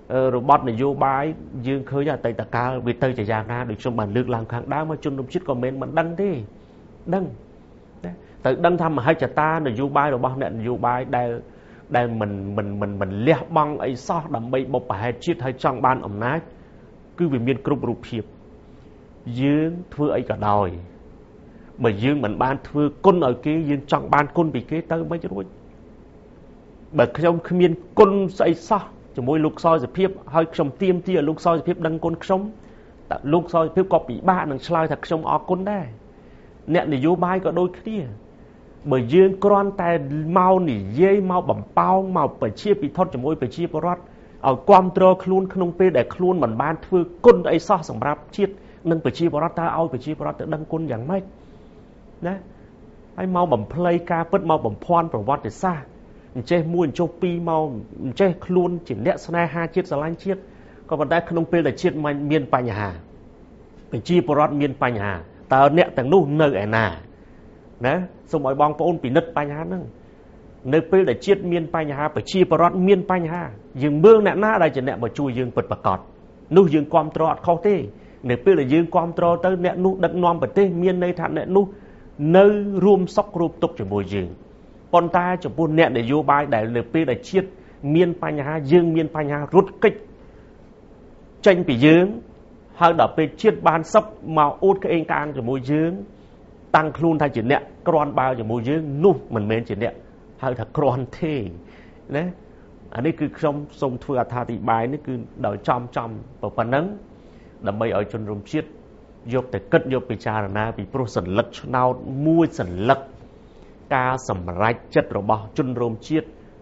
robot này vô bài dương khơi ra tay ta cao vì tay chạy ra ra được trong bản lược làm kháng đá mà chung đồng chít comment mình đăng thế đăng tự đăng thăm mà hai chả ta là vô bài robot này vô bài đây đây mình mình mình mình leo băng ấy so đầm bay bọc phải chít hay trong ban ẩm nát cứ vì miền cướp rụp hiệp dương thưa ấy cả đời mà dương mình ban thưa côn ở kia dương trong ban côn bị kế tới mấy chút bởi trong khi miền côn ấy so cho mỗi lúc soi giật hiệp hơi trong tiêm tia lúc soi giật hiệp đăng côn sống lúc soi giật hiệp có bị ba đằng slide thật trong ó côn đây nè để vô bài có đôi kia bởi dương con tay mau nỉ dây mau bẩm bao mau phải chia bị thoát cho mỗi phải chia vào rót ở quan trơ luôn không pe để luôn mình ban thưa côn ấy so sòng rap chiết nâng phải chia vào rót ta ao phải chia vào rót tự đăng côn dạng mấy đấy ai mau bẩm play ca vứt mau bẩm phon vào vót để xa chơi mua châu pi mau chơi luôn chỉ lẽ sau này hai chiết giờ lanh chiết còn vấn đề không pe là chiết miền Pà Nhà phải chia vào rót miền Pà Nhà ta nẹt tầng nô nơi ở nà nè xong mọi bong ôn bị nứt Pà Nhà nưng nơi pe là chiết miền Pà Nhà phải chia vào rót miền Pà Nhà dừng mương nẹt ná đây chỉ nẹt mà chui dừng bật bạc cọt nu dừng quam trọ khó thế nơi pe là dừng quam trọ tới nẹt nu đặt nom bật tê miền này thằng nẹt nu nơi room sóc room tục cho mùi dừng con ta cho buôn nẹt để vô bài để nơi pe là chiết miền Pà Nhà dừng miền Pà Nhà rút kích tranh bị dừng hơi đập về chiết ban sắp màu út cái anh càng cho môi dương tăng luôn thay chỉ nẹt con bao cho môi dương nu mình men chỉ nẹt hơi thật con thế đấy anh ấy cứ trong sông thưa tha thị bài nó cứ đợi chom chom và phần nắng đầm bay ở trên rồng chiết dục để cất dục bị cha là na bị pro sần lật nào mua sần lật ca sầm rách chất rồi bao trên rồng chiết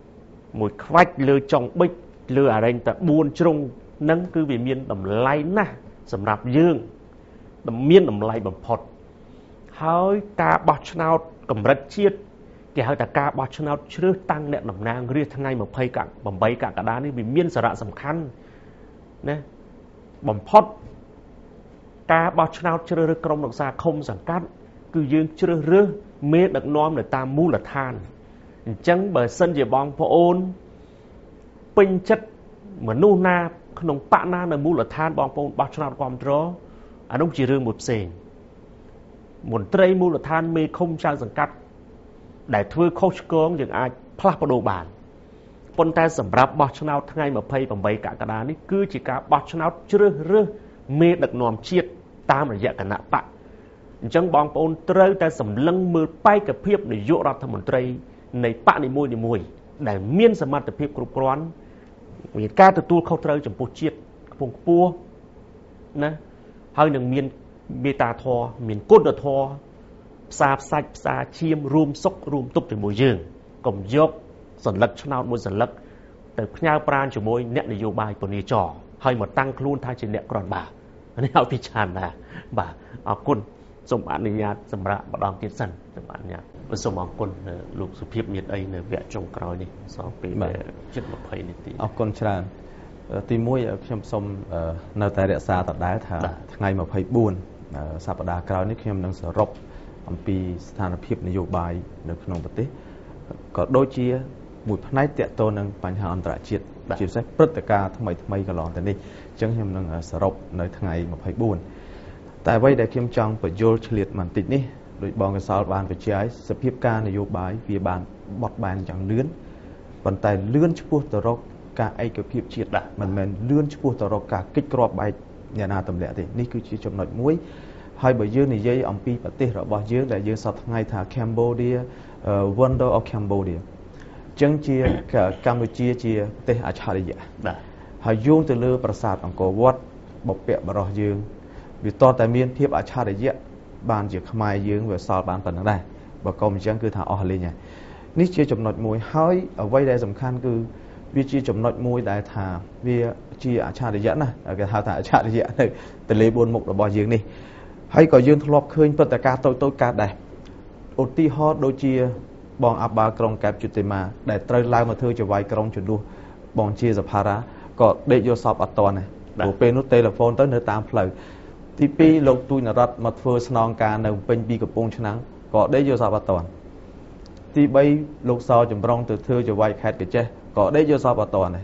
một khoách lừa trong bích lừa ở đây ta buôn trung nắng cứ vì miên đầm lay naสำหรับยื่งดำเมียนดำไล่บำพดเฮ้ยกาบอชนาว์กำรัดเชียดแกเฮ้ยแต่กาบอชนาว์ชื่อตั้งเนี่ยดำนางเรียกทั้งไงมาเพย์กับบ่มใบกับกระดานนี่มีเมียนสาระสำคัญนะบำพดกาบอชนาว์ชื่อเรื่องกรมดอกซาคมสังกัดคือยื่งชื่อเรื่องเมฆดักน้อมในตามมูลธานจังเบอร์เซนเจบองพระโอนเป็นจัดเหมือนนู่นนาขนมปะนาในมูลธานบองปงบาชนาความร้ออันนั้นจีเรื่องหมดเสียงหมุนเตยมูลธานมีคมชางสังกัดได้ทั่วโคชโกงอย่างไอพลาดประโดบานปนแต่สำหรับบาชนาทั้งไงมาเพย์ผมใบกะกระดานนี่คือจีกาบาชนาเชื่อเรื่องเมดักนอมเชียดตามระยะกันนะปะจังบองปงเตยแต่สำลังมือไปกับเพียบในยุรัฐมนตรีในปะในมวยในมวยได้เมียนสมัติเพียบกรุบกร้อนมีการตัวตัวเข้าเตยจำปูเชียดพงปัวนะเฮาหนึ่งมีนเมตาทอมีนก้นทอซาไซซาเชียมรวมซกรวมตุกถึงมวยยืงกลมยกสัญลักษณ์ชนาวนมวยสัญลักษณ์แต่พญาปราณจมวยเนนโยบายปนิจอให้มาตั้งครูนทายเจเนกรอนบ่าอันนี้เอาพิจารณาบ่าเอาคุณสมอนุญาตสำหรับบัดดองติดสันสมอนุญาตสมองคุณลูกสุภีมีไอในเวทจงกรอยนี่สองปีจุดมาเพย์นิติเอาคนชราตีมวยขยมสมในแต่เดชาตัดได้ถ่าไงมาเพย์บุญสัปดาห์กราวนี้ขยมนังสรบอันปีสถานพิบนโยบายในขนมปฏิก็โดยเชี่ยบุตรนายเตะโตนังปัญหาอันตรายจิตจิตใช้พฤติการทำไมทำไมก็หลอนแต่นี่จังขยมนังสรบในทางไงมาเพย์บุญแต่ไว้ได้ขยมจังเปิดโยเฉลี่ยมันติดนี่โดยบองกษัตริย์บานไปใช้สภาพการนโยบายวิบานบดบานอย่างเลื่อนปัจจัยเลื่อนชั่วตรกการไอ้กับพิบจิตละมันเป็นเลื่อนชั่วตรกการกิจกรอบใบยานาตำแหน่งที่นี่คือชีจำนวนมวยให้ใบยืนในยัยอัมพีปฏิเราบอกยืนแต่ยืนสัตว์ไงถ่าแคมโบเดียวันเดอร์ออฟแคมโบเดียจังเชียกับกัมพูชีเชียเตะอาชาริยะให้โยงตัวเลือประสาทอังกอวัดบกเปียบรอยืนวิตอแต่เมียนเทียบอาชาริยะบานจีขมายยืงเวสอลบานปันได้บอกกรมจังคือถ่าออเลยไงนี่เชียจำนวนมวยให้เอาไว้ได้สำคัญคือวิจีจำนวนมวยได้ถ่าวิจีอาชาติยะนะก็ถ่าถ่าอาชาติยะเลยแต่เลยบนมุกระบยืงนี่ให้ก่อยืงทะเลาะคืนปฏิการโตโตการได้อุติฮอดโดยเชียบองอับบากรองแกบจุดเตมาได้เตยลายมาเธอจะไว้กรองจุดดูบองเชียสภาระก็ได้โยสอบอัตตอนนะโอเป็นนุเตลโฟนต้นเนื้อตามเพลย์ที่ปีลงตุยนรัฐมาเฟอร์สนองการในเป็นปีกับปงชนะก็ได้โยสอบตอนที่ใบลูกซอจำรองตัวเธอจะไว้แคดกับเจ้ก็ได้โยสอบตอนเลย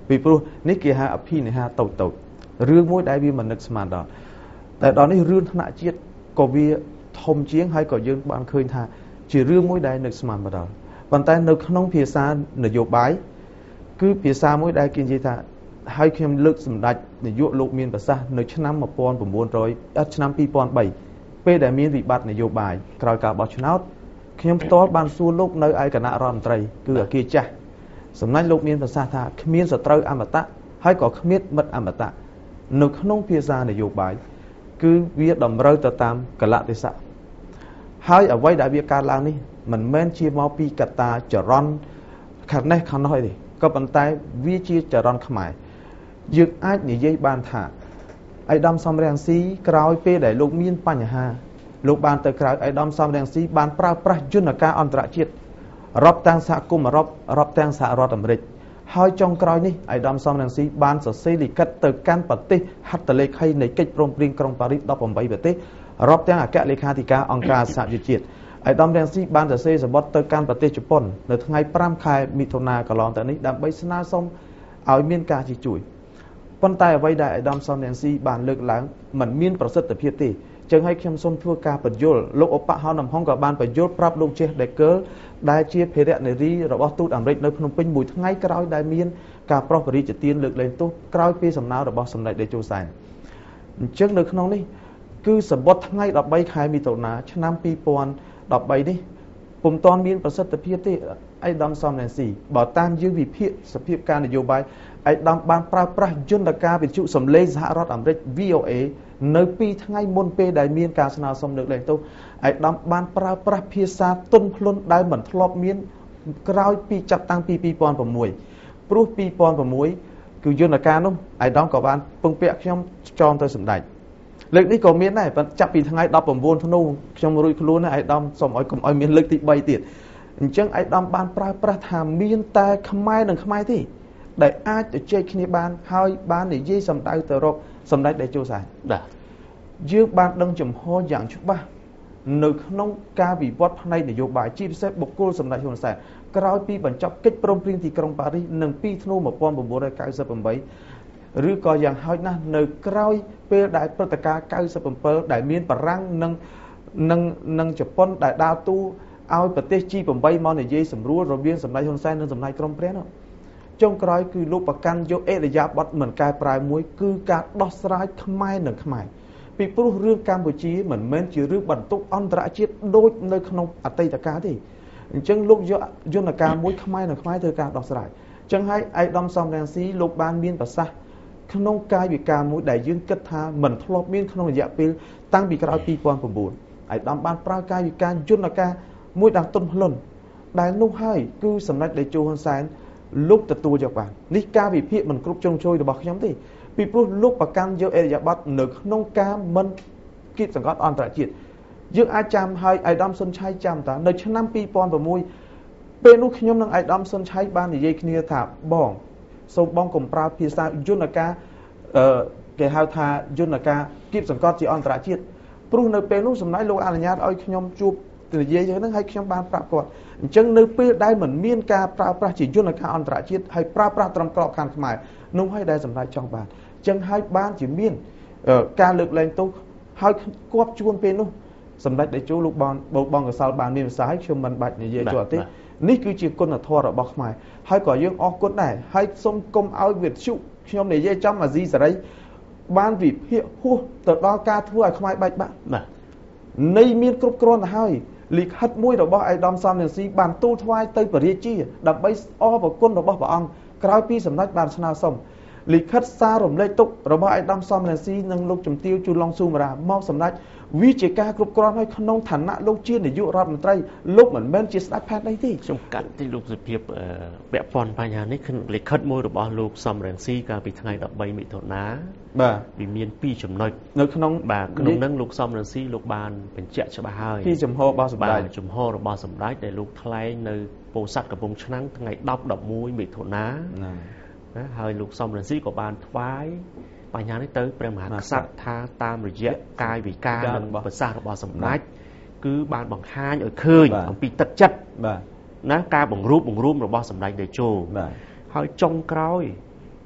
ពីព្រោះនេះគេហៅអភិនិហាតូចតូចរឿងមួយដែលវាមិននឹកស្មានដល់តែដល់នេះរឿងថ្នាក់ជាតិក៏វាធំជាងហើយក៏យើងបានឃើញថាជារឿងមួយដែលនឹកស្មានមកដល់ប៉ុន្តែនៅក្នុងភាសានយោបាយគឺភាសាមួយដែលគេនិយាយថាហើយខ្ញុំលើកសម្ដេចនាយកលោកមានប្រសាសន៍នៅឆ្នាំmột nghìn chín trămឆ្នាំពីរពាន់បីពេលដែលមានវិបត្តិនយោបាយក្រោយការបោះឆ្នោតខ្ញុំផ្ទាល់បានសួរលោកនៅឯគណៈរដ្ឋមន្ត្រីគឺអគារចាស់សម្ដេចលោកមានប្រសាសន៍ថាគ្មានសត្រូវអមតៈហើយក៏គ្មានមិត្តអមតៈនៅក្នុងភាសានយោបាយគឺវាតម្រូវទៅតាមកលៈទេសៈហើយអ្វីដែលវាកើតឡើងនេះមិនមែនជាមកពីកត្តាចរន្តខាងនេះខាងនោះទេក៏ប៉ុន្តែវាជាចរន្តខ្មែរយើងអាចនិយាយបានថាអៃដាមសំរងស៊ីក្រោយពេលដែលលោកមានបញ្ហាលោកបានទៅក្រៅអៃដាមសំរងស៊ីបានប្រើប្រាស់យន្តការអន្តរជាតិរាប់ទាំងសហគមន៍អឺរ៉ុបរាប់ទាំងសហរដ្ឋអាមេរិកហើយចុងក្រោយនេះអៃដាមសំរងស៊ីបានសរសេរលិខិតទៅកាន់ប្រទេសហត្ថលេខីនៃកិច្ចព្រមព្រៀងក្រុងប៉ារីសដប់ប្រាំបីប្រទេសរាប់ទាំងអគ្គលេខាធិការអង្គការសហជីវជាតិអៃដាមរងស៊ីបានសរសេរសម្បត្តិទៅកាន់ប្រទេសជប៉ុននៅថ្ងៃប្រាំខែមិថុនាកន្លងទៅនេះដើម្បីស្នើសុំឲ្យមានការជួយជួយប៉ុន្តែអ្វីដែលអៃដាមសំរងស៊ីបានលើកឡើងមិនមានប្រសិទ្ធភាពទេចឹងហើយខ្ញុំសូមធ្វើការបញ្យល់លោកអបហោនំហុងក៏បានបញ្យល់ប្រាប់លោកជេះដេកើលដែលជាភារៈនារីរបស់ទូតអាមេរិកនៅភ្នំពេញមួយថ្ងៃក្រោយដែលមានការប្រោះបរិយាទានលើកលែងទោសក្រោយពីសំណើរបស់សម្ដេចតេជោសែនអញ្ចឹងនៅក្នុងនេះគឺសម្បត្តិថ្ងៃដប់បីខែមិថុនាឆ្នាំពីរពាន់ដប់បីនេះពុំទាន់មានប្រសិទ្ធភាពទេអៃដាមសំរងស៊ីបើតាមយើងវិភាគសភាពការនយោបាយអៃដាមបានប្រើប្រាស់យន្តការវិទ្យុសំឡេងសហរដ្ឋអាមេរិក V O A នៅពីរថ្ងៃមុនពេលដែលមានការស្នើសុំលើកលែងទោសអៃដាមបានប្រើប្រាស់ភាសាទន់ភ្លន់ដែលមិនធ្លាប់មានក្រោយពីចាប់តាំងពីពីរពាន់៦ព្រោះពីរពាន់៦គឺយន្តការនោះអៃដាមក៏បានពឹងពាក់ខ្ញុំចងទៅសម្ដេចលើកនេះក៏មានដែរប៉ុន្តែចាប់ពីថ្ងៃដប់ប្រាំ៩ធ្នូខ្ញុំរួចខ្លួនហើយអៃដាមសូមឲ្យកុំឲ្យមានលើកទីបីទៀតអញ្ចឹងអៃដាមបានប្រើប្រាស់ថាមានតែខ្មែរនិងខ្មែរទេដែលអាចទៅជែកគ្នាបានហើយបាននិយាយសម្ដៅទៅរកសម្ដេចតេជោសែនបាទយើងបានដឹងចំហយ៉ាងច្បាស់នៅក្នុងការវិវត្តផ្នែកនយោបាយជាពិសេសបុគ្គលសម្ដេចហ៊ុនសែនក្រោយពីបញ្ចប់កិច្ចព្រមព្រៀងទីក្រុងប៉ារីសនៅពីរធ្នូmột nghìn chín trăm chín mươi támឬក៏យ៉ាងហោចណាស់នៅក្រោយពេលដែលព្រឹត្តិការណ៍九十七ដែលមានបារាំងនិងនិងនិងជប៉ុនដែលដើរតួឲ្យប្រទេស G 8មកនិយាយសម្រួលរវាងសម្ដេចហ៊ុនសែននិងសម្ដេចក្រមព្រះនោះចុងក្រោយគឺលោកប្រកាន់យកអេរយាប័តមិនកែប្រែមួយគឺការដោះស្រាយខ្មែរនិងខ្មែរពីព្រោះរឿងកម្ពុជាមិនមែនជារឿងបន្ទុកអន្តរជាតិដូចនៅក្នុងអតីតកាលទេអញ្ចឹងលោកយកយន្តការមួយខ្មែរនិងខ្មែរធ្វើការដោះស្រាយអញ្ចឹងហើយអៃដាមសំរងស៊ីលោកបានមានប្រសាសន៍ក្នុងកាយវិការមួយដែលយើងគិតថាមិនធ្លាប់មានក្នុងរយៈពេលតាំងពីក្រោយពីរពាន់៩អៃដាមបានប្រើកាយវិការយន្តការមួយដែលទន់ភ្លន់ដែលនោះហើយគឺសម្ដេចតេជោហ៊ុនសែនលោកទទួលយកបាននេះការវិភាគមិនគ្រប់ជ្រុងជ្រោយរបស់ខ្ញុំទេពីព្រោះលោកប្រកាន់យកអេរយាប័តនៅក្នុងការមិនគៀបសង្កត់អន្តរជាតិយើងអាចចាំឲ្យអៃដាមសុនឆៃចាំតានៅឆ្នាំពីរពាន់៦ពេលនោះខ្ញុំនិងអៃដាមសុនឆៃបាននិយាយគ្នាថាបងសូមបងកុំប្រើភាសាយន្តការអឺគេហៅថាយន្តការគៀបសង្កត់ជាអន្តរជាតិព្រោះនៅពេលនោះសម្ដេចលោកអនុញ្ញាតឲ្យខ្ញុំជួបនិយាយយ៉ាងហ្នឹងហើយខ្ញុំបានប្រាប់គាត់អញ្ចឹងនៅពេលដែលមិនមានការប្រើប្រាស់ជាយន្តការអន្តរជាតិហើយប្រើប្រាស់ត្រឹមក្របខ័ណ្ឌខ្មែរនោះហើយដែលសម្ដេចចង់បានអញ្ចឹងហើយបានជាមានការលើកលែងទោសហើយគប់ជួនពេលនោះសម្ដេចតេជោលោកបងបងកសលបានមានប្រសាសន៍ហើយខ្ញុំមិនបាច់និយាយចូលទេនេះគឺជាគុណធម៌របស់ខ្មែរហើយក៏យើងអរគុណដែរហើយសូមគុំឲ្យវិទ្យុខ្ញុំនិយាយចំអាស៊ីសេរីបានវិភាគហួសទៅដល់ការធ្វើឲ្យខ្មែរបែកបាក់បាទនៃមានគ្រប់គ្រាន់ទៅហើយលិខិតមួយរបស់អៃដាមសំរងស៊ីបានទូលថ្វាយទៅព្រះរាជាដើម្បីអរគុណរបស់ព្រះអង្គក្រោយពីសម្ដេចបានស្នើសុំលិខិតសាររំលែកទុក្ខរបស់អៃដាមសំរងស៊ីនិងលោកជំទាវជូឡុងស៊ូមារ៉ាមកសម្ដេចវាជាការគ្រប់គ្រាន់ហើយក្នុងឋានៈលោកជានាយករដ្ឋមន្ត្រីលោកមិនមែនជាស្ដេចផែនដីទេខ្ញុំកាត់ទីលោកសុភាពពាក់ព័ន្ធបញ្ហានេះគឺលិខិតមួយរបស់លោកសំរងស៊ីកាលពីថ្ងៃដប់បីមិថុនាបាទវាមានពីរចំណុចនៅក្នុងបាទក្នុងនឹងលោកសំរងស៊ីលោកបានបញ្ជាក់ច្បាស់ហើយពីចំហរបស់សម្ដេចចំហរបស់សម្ដេចដែលលោកថ្លែងនៅពោធិ៍សាត់កំពង់ឆ្នាំងថ្ងៃដប់ ដប់មួយមិថុនាណាហើយលោកសំរងស៊ីក៏បានថ្វាយបញ្ហានេះទៅព្រះមហាក្សត្រថាតាមរយៈកាយវិការនិងប្រសាសន៍របស់សម្ដេចគឺបានបង្ហាញឲ្យឃើញអំពីទឹកចិត្តបាទណាការបង្រួបបង្រួមរបស់សម្ដេចតេជោបាទហើយចុងក្រោយ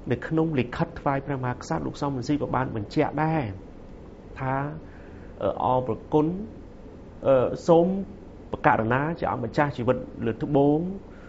để không lịch khất vai pra mạc sát lúc xong mình gì và ban mình chẹt đai tha ở o bậc cún ở sôm bậc cả ná cho mình cha chỉ vật lượt thứ bốn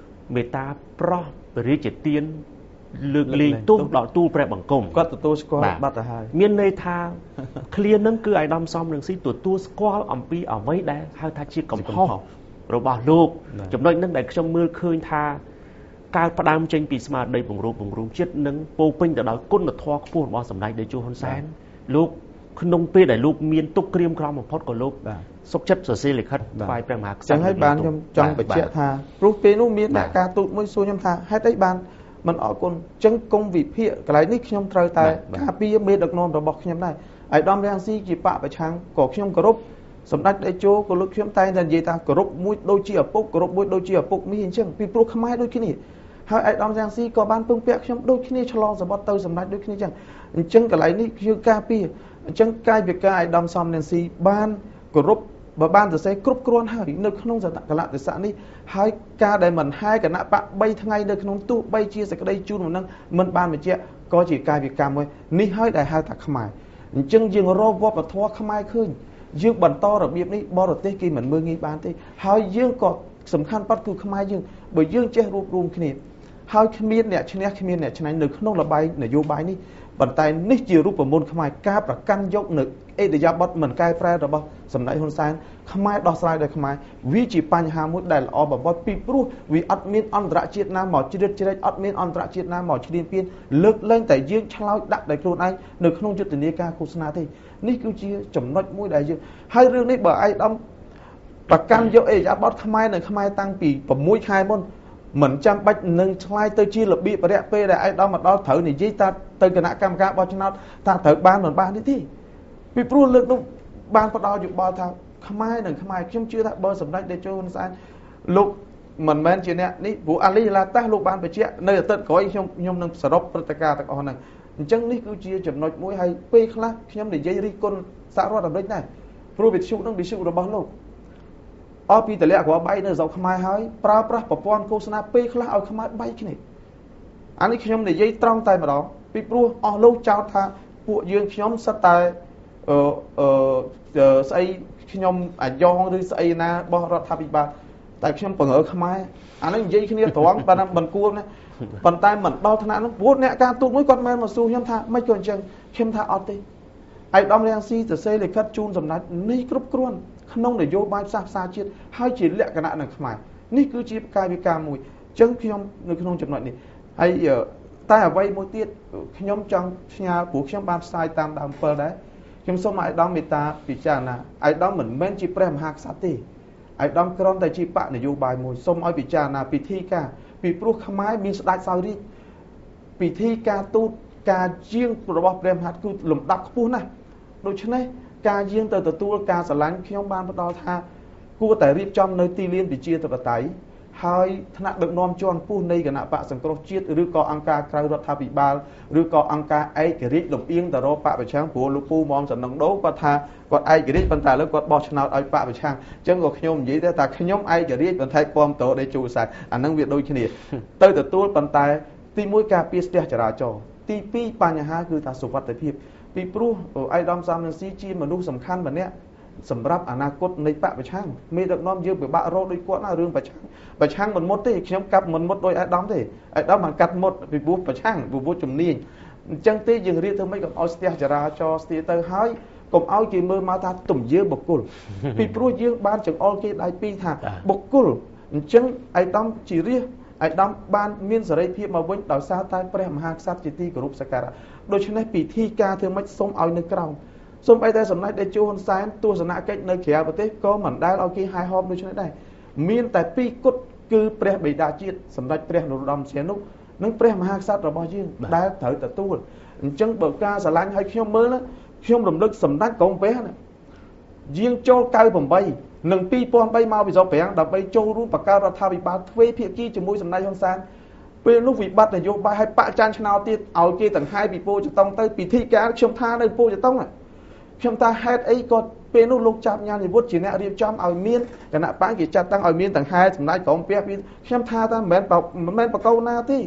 meta pro về riêng chỉ tiên lực lì tu đọ tu pre bằng cùng có tụi tôi squat bắt hai miền này tha clear nâng cứ ai đâm xong đừng xí tụi tu squat ẩm pi ở mấy đá hai tha chia cầm ho rồi bảo lục chụp đôi nâng đại trong mưa khơi tha cao phát đam trên pi smart đây bằng rùm bằng rùm chết nâng po pin từ đó côn là thoa phu bao sầm đây để chu hôn sáng lục nông pi để lục miền túc cream crom một pot của lục sốc chất rồi xí lịch khất vai pre mạc chẳng hay ban trong trong bạch chẹt tha rút pi nu miền đại ca tụt mũi xuôi nhâm tha hết đấy banมันออกคนจังกงวิเพียกลายนี่ขยมไตรตายคาปีเมดดักนอมเราบอกขยมได้ไอ้ดอมแรงซีจีปะไปช้างก่อขยมกรบสำนักได้โจก็ลุกขยมไตแต่ยีตากรบมุ้ยโดยจีอปุกกรบมุ้ยโดยจีอปุกมีเห็นเช่นปีปลุกขมายโดยขี้นี่ให้ไอ้ดอมแรงซีก่อบ้านเพิ่งเปียกขยมโดยขี้นี่ชะลอสมบัติเตยสำนักโดยขี้นี่จังจังกลายนี่คือกาปีจังกายเบียกไอ้ดอมซอมแรงซีบ้านกรบบ้านจะใช้กรุบกรวนให้นึกขนมจะตักกะละแต่สะนี่ให้กาได้เหมือนให้กันนะปะใบทั้งไงนึกขนมตู้ใบเชียสักได้จูนเหมือนนั่งมันบ้านมันเจี๊ยก็จีกายวิกรรมไว้นี่ให้ได้ให้ตักขมายจึงยังรอว่าปะทอขมายขึ้นยืงบันตอระเบียบนี้บอร์เตกีเหมือนเมืองงี้บ้านที่ให้ยืงก็สำคัญปัดคือขมายยืงบ่ยืงเจ้รูปรูมขณีให้ขมิ้นเนี่ยชนะขมิ้นเนี่ยชนะนึกขนมระบายในโยบายนี้บันไตนี่จีรูปประมวลขมายกาประกันยกนึกเอเดียบดเหมือนกายแปรระบสำนักฮุนซานขมายดอกสลายได้ขมายวิจิปัญหามุดได้ออบบบปีปรูวิอัดมินอันตรจิตน้ำหมอจิตจิตอัดมินอันตรจิตน้ำหมอชิลินเปียนเลิกเล่นแต่ยืงชะลอยดักได้ครูนไอ้หนึ่งขนมจุดนี้การโฆษณาที่นี่คือจีจำนวนมุ้ยได้ยืงให้เรื่องนี้บ่ไอ้ดำประกันยกเอเดียบดขมายหนึ่งขมายตั้งปีผมมุ้ยชายมนเหมือนจำบัดหนึ่งชายเตจีระบีประเดี๋ยวเป้ได้ไอ้ดำมาดอเถอหนีจีตาเตยคณะกรรมการบอชนาตาเถอบ้านเหมือนบ้านนี่ที่ปีปรูเลิกนุ่มบ้านพอดออยู่บ่อทางขมายหนึ่งขมายเข้มชื่อท่าเบอร์สำนักเดโจนซานลูกเหมือนแมนจีเนี่ยนี่ผู้อาลีลาต้าลูกบ้านไปเชี่ยในตัดก้อยยมยมหนึ่งสรบประกาศตะกอนหนึ่งจังนี่คือจีจำนวนมวยให้เป้คลาเข้มในยัยริคนสารวัตรดำเนินได้ผู้วิชุต้องวิชุระบางโลกอปีแต่เลี้ยกว่าใบเนี่ยเราขมายให้ปราปราปปอนโฆษณาเป้คลาเอาขมายใบขี้นี่อันนี้เข้มในยัยตรังใจมาดอปีปลัวอ๋อลูกเจ้าท่าพวกยืนเข้มสไตล์เออเออใส่ขยมอ่ะยองหรือใส่นะบอรัฐบิบาลแต่ขยมเปิงเออขมายอันนั้นยี่ขณีตัวงปนบันกู้นะปันใต้เหมือนดาวธนานั้นพูดเนี่ยการตูดมุ้ยกอดแมนมาสู้ขยมท่าไม่เกินจังขยมท่าออติไอ้ดอมเรียงซีจะเซ่เลยคัดจูนสำนักนี่กรุบกรวนขนมในโยบายซาซาจิตให้จีเละกันนะหนึ่งขมายนี่คือจีบกายวิการมวยจังขยมในขนมจำนวนนี้ไอ้เออใต้เอาไว้มวยเตี้ยขยมจังชาผูกขยมบานทรายตามดาวเปิลได้ขยมสมัยดอมมิตาปิจานะไอ้ดอมเหมือนแม่นจีเปรมหักสัตติไอ้ดอมกรอนแต่จีปะในโยบายมวยสมัยปิจานะปิธีกาปีปลุกขมายมีสไลด์ซาวรีปิธีกาตูการเยี่ยงระบบเปรมหักคือหลุมดักปูนะโดยเฉพาะการเยี่ยงแต่ตัวตัวการสลันขยมบานพอดอท่ากูแต่รีบจอมในตีเลียนปิเจียตะไตให้ธนาดึกนอมจวนผู้ในขณะปะสังเคราะห์จีดหรือก่ออังการกลายรัฐบิบาลหรือก่ออังการไอกริหลบเอียงแต่รอปะไปช่างผัวลูกปูมอมสันนังโดปะทากอดไอกริปันตาแล้วกอดบอชนาไอปะไปช่างจังก็ขยมยี่แต่ตาขยมไอกริปันไทยความโตได้จูสัตอันนั้นเวียดโดยเฉลี่ยเตยแต่ตัวปันตาตีมวยกาปีสเตียจราจรตีปีปัญหาคือตาสุวัตเพียบปีปรูไอดอมซามนันซีจีมนุษย์สำคัญแบบเนี้ยสำหรับอนาคตในปะประชังมีดักน้อมยืมไปบะโรด้วยกว่าหน้าเรื่องประชังประชังมันมดที่ขยมกับมันมดโดยไอ้ดอมที่ไอ้ดอมมันกัดมดไปบูประชังบูบูจุ่มนี่จังตียังเรียกเธอไม่กับออสเตรียจราจอสเตียเตอร์ไฮกับเอากี่มือมาตาตุ่มเยอะบกุลปีปรูเยอะบ้านจังออลกี่ได้ปีถ่าบกุลจังไอ้ดอมจีเรียไอ้ดอมบ้านมีนสระเพียมาวิ่งดาวซาใต้เปรมหาซับจิตตีกรุบสกัดโดยเฉพาะปีที่กาเธอไม่ส่งเอาในกราวส่วนไปแต่สำนักได้จูนไซน์ตัวสำนักเก่งในเขียวประเทศก็เหมือนได้เอากี่ไฮฮอมโดยเฉพาะได้มีนแต่ปีกุดคือเปรย์บิดาจิตสำนักเปรย์หนุดำเสียนุนั่งเปรย์มหาซับเราบอกยื่นได้เถิดแต่ตัวจังเบิกกาสลันให้เขี้ยวมือนะเขี้ยวดมลึกสำนักกองเป๊ะนะยิงโจเกาผมไปหนึ่งปีปอนไปมาไปสอบแผงดับไปโจรู้ปากการัฐบิบาลทวีเพียกี้จมูกสำนักยองซานเป็นลูกวิบัตินโยบายให้ปะจานชนาตีเอาเกี่ยต่างให้ปีโป้จะต้องเตยปีที่แกชมท่าในโป้จะต้องอ่ะชมท่าเฮดไอ้ก็เป็นลูกลูกจับงานในวุฒิเนี่ยเรียบจอมเอาเมียนขณะป้ากี่จัดตั้งเอาเมียนต่างให้สำนักของเปียกชมท่าตั้งเหมือนเปล่าเหมือนเปล่าเก้าหน้าที่